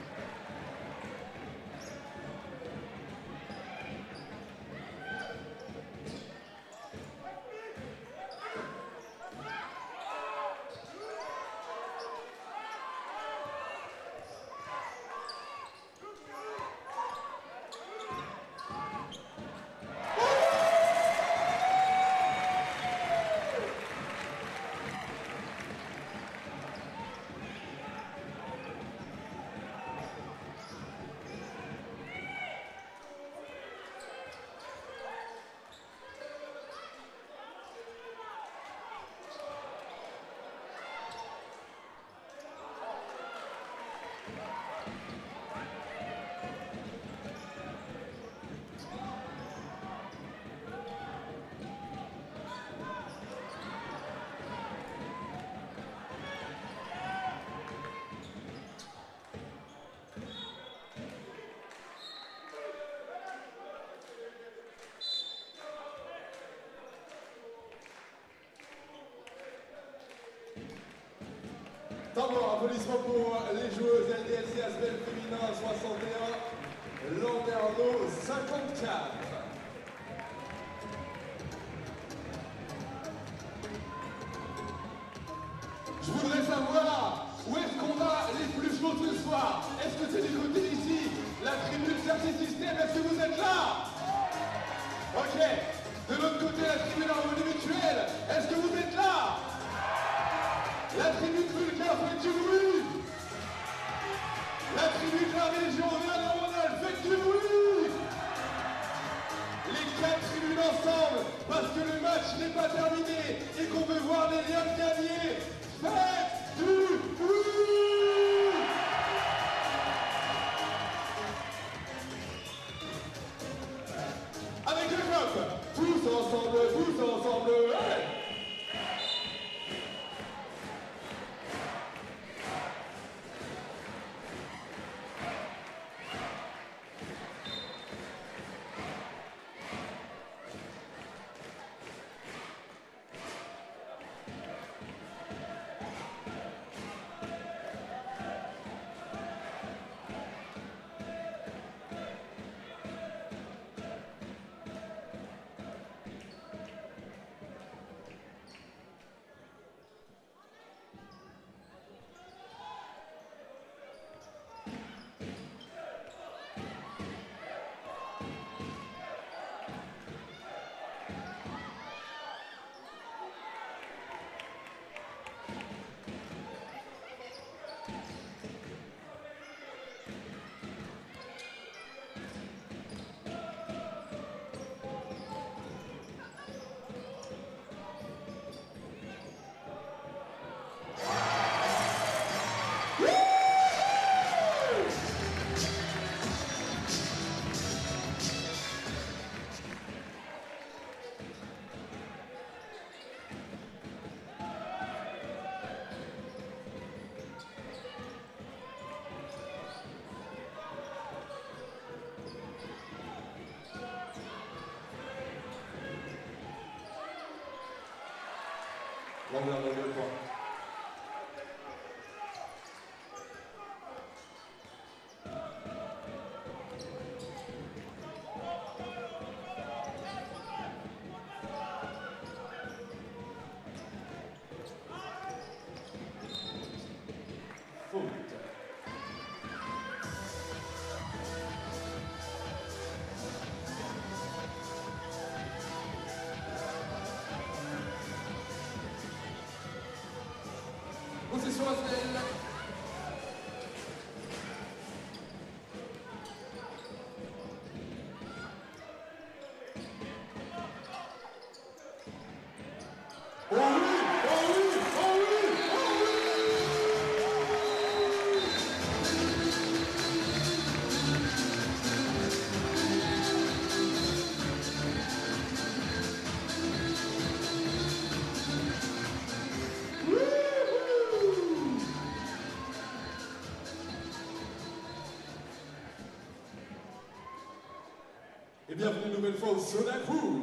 Speaker 1: D'abord, applaudissements pour les joueuses L D L C Asvel féminin soixante et un, Landerneau cinquante-quatre. Je voudrais savoir où est-ce qu'on a les plus chauds ce soir. Est-ce que c'est du côté d'ici, la tribune Certi Système, est-ce que vous êtes là? Ok. De l'autre côté, la tribune Harmonie Mutuelle, est-ce que vous êtes là? La tribune Vulcain, faites du bruit! La tribune de la région Vernon-Rhône-Alpes, faites du bruit! Les quatre tribunes ensemble, parce que le match n'est pas terminé et qu'on veut voir les liens gagner, faites du bruit! Avec le club, tous ensemble, tous ensemble, hey! Regarde le deux points. Possession Asnel. Oh oui, oh oui, oh oui, oh oui. Et bienvenue une nouvelle fois au Sodaku.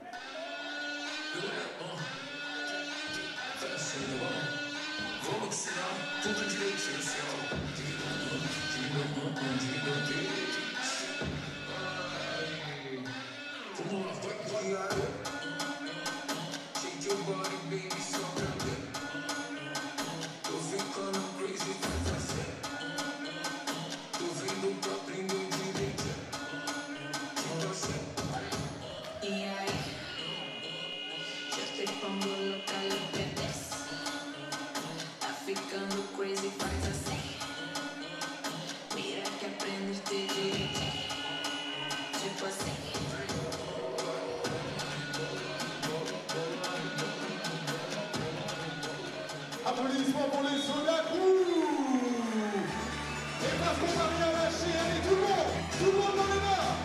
Speaker 1: Applaudissements pour les Sodaku. Et parce qu'on va rien lâcher, allez tout le monde, tout le monde dans les mains.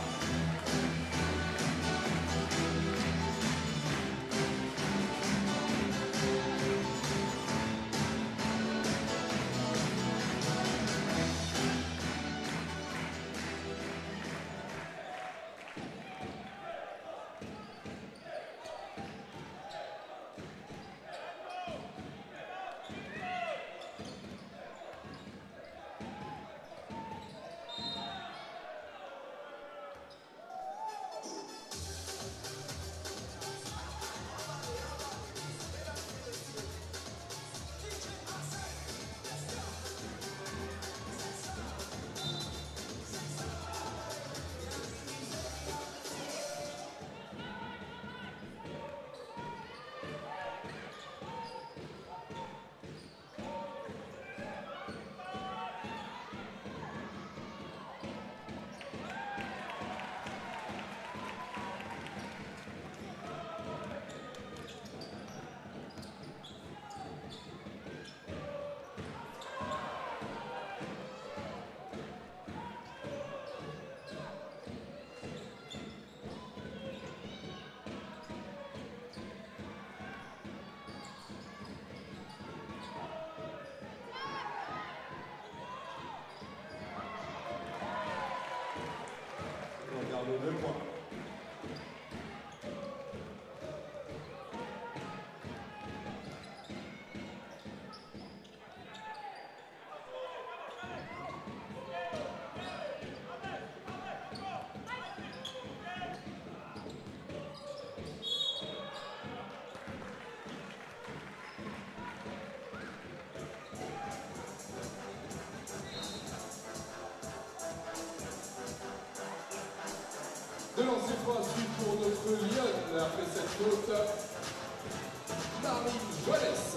Speaker 1: Regarde le deux points. De lancer fois suite pour notre lionne après cette faute, Marie Joannès.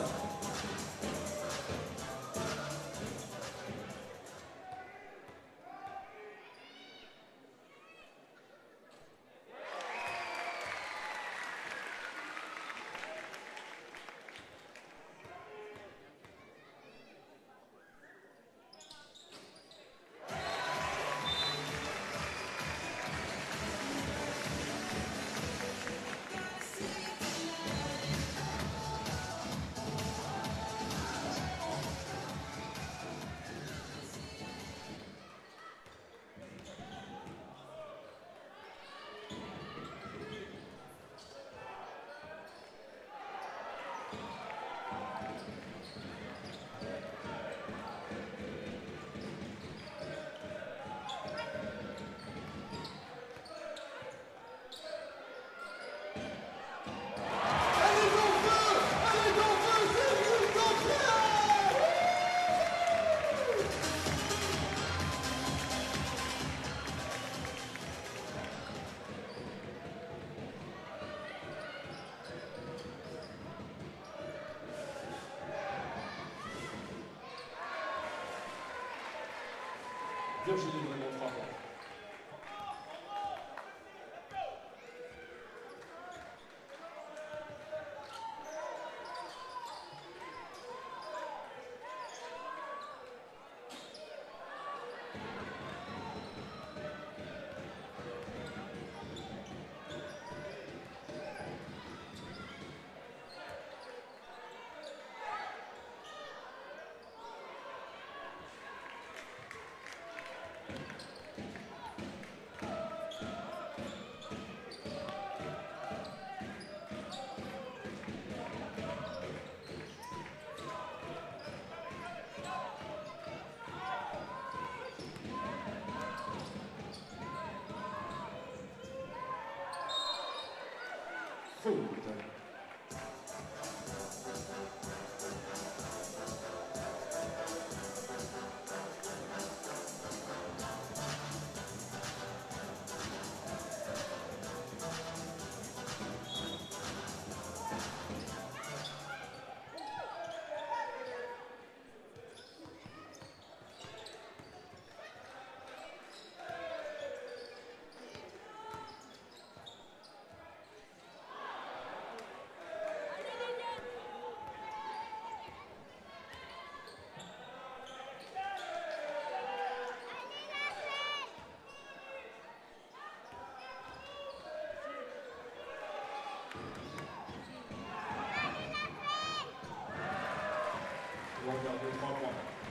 Speaker 1: Virginie vraiment frappant. Faute. On va garder trois points.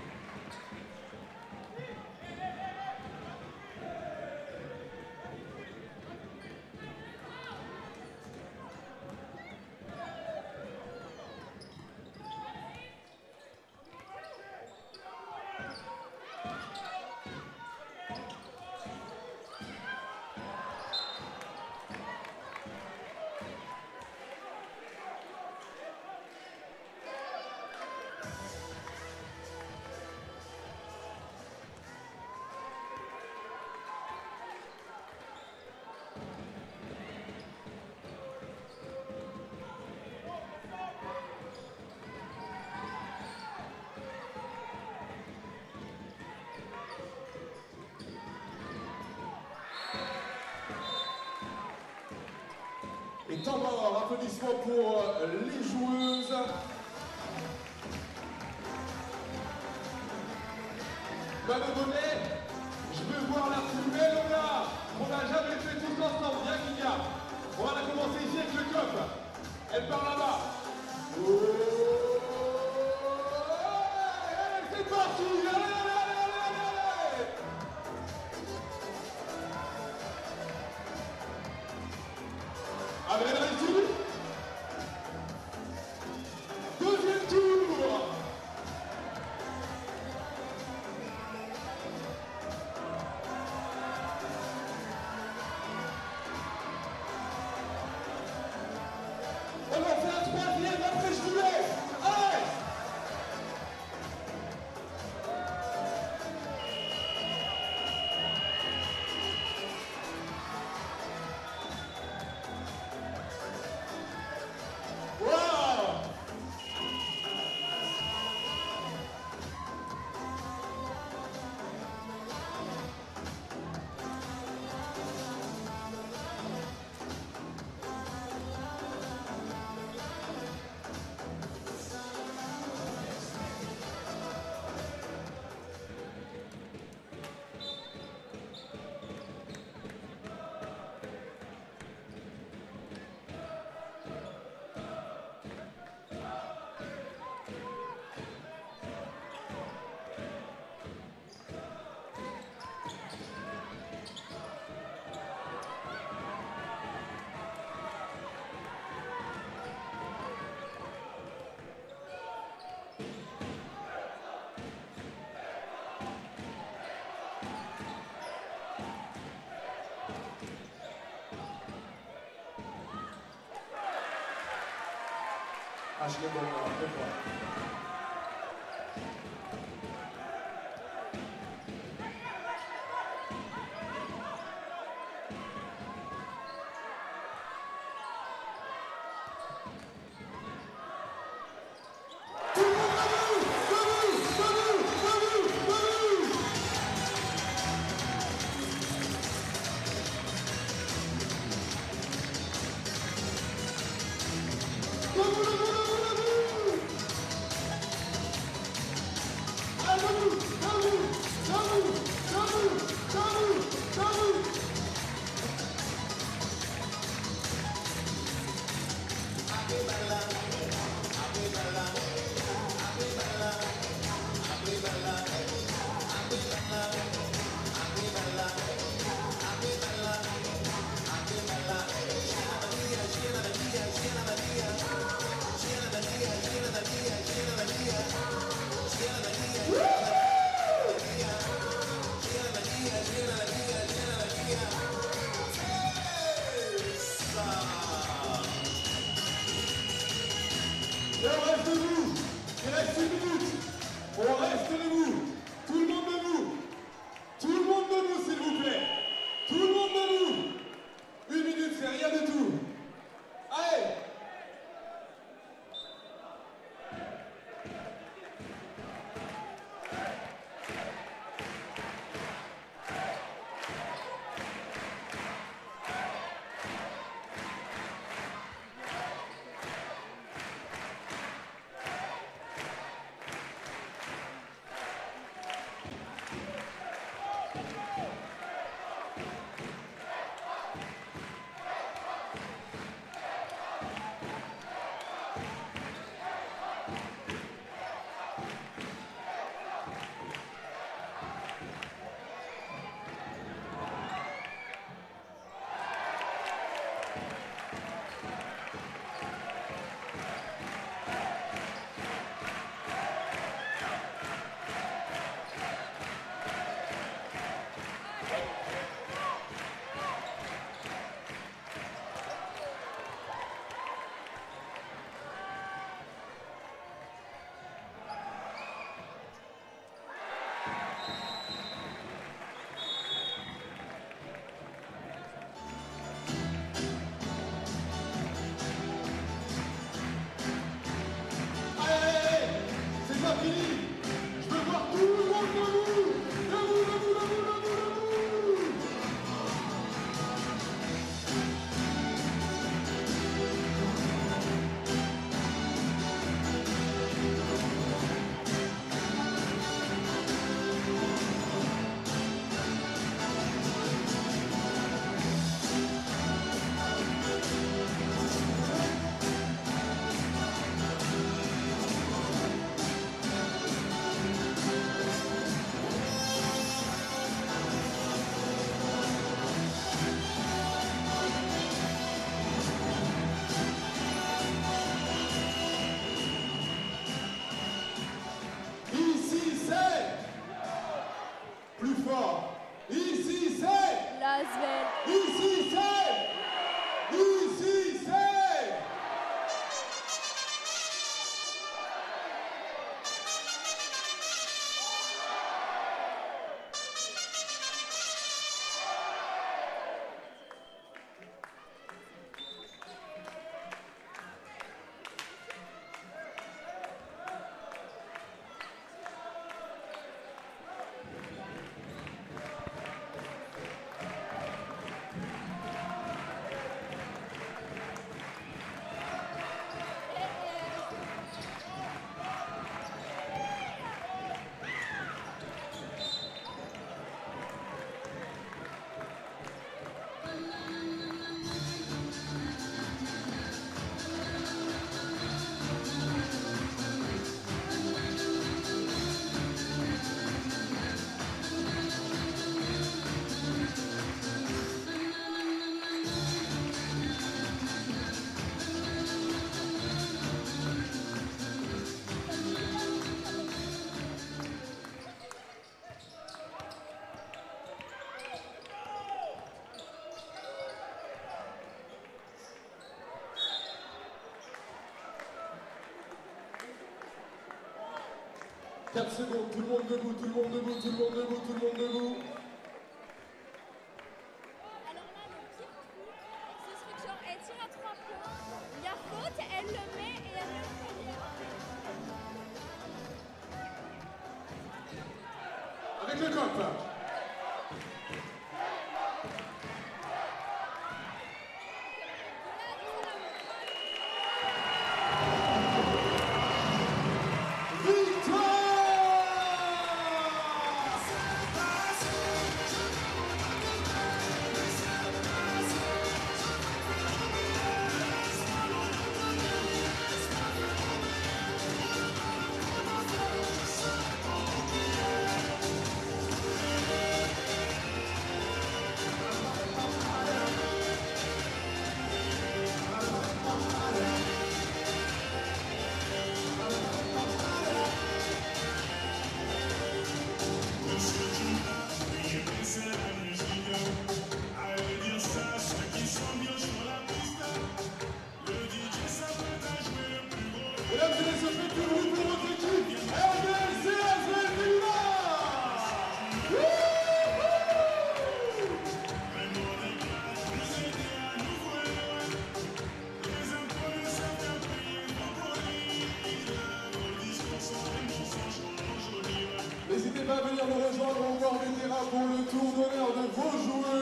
Speaker 1: Et temps mort, applaudissements pour les joueuses. Mano Bonnet, je veux voir la plus belle Ola qu'on n'a jamais fait tous ensemble, bien qu'il y a. On va la commencer ici avec le cop. Elle part là-bas. Oh, c'est parti, allez, allez, allez, allez, allez. Avec la réussite. Deuxième tour. On va faire un troisième après je vous laisse. Allez. Ashley Bonnard, deux points.
Speaker 4: Asvel.
Speaker 5: Ici c'est Ici c'est quatre secondes, tout le monde debout, tout le monde debout, tout le monde debout, tout le monde debout.
Speaker 4: Alors là, le pire truc, ce serait que genre, elle tire à trois points, il y a faute, elle le met et elle le fait.
Speaker 1: Avec le cop. Mesdames et messieurs, faites du bruit pour votre équipe. R B L C Asvel Villa. N'hésitez pas à venir nous rejoindre au bord du terrain pour le tour d'honneur de vos joueurs.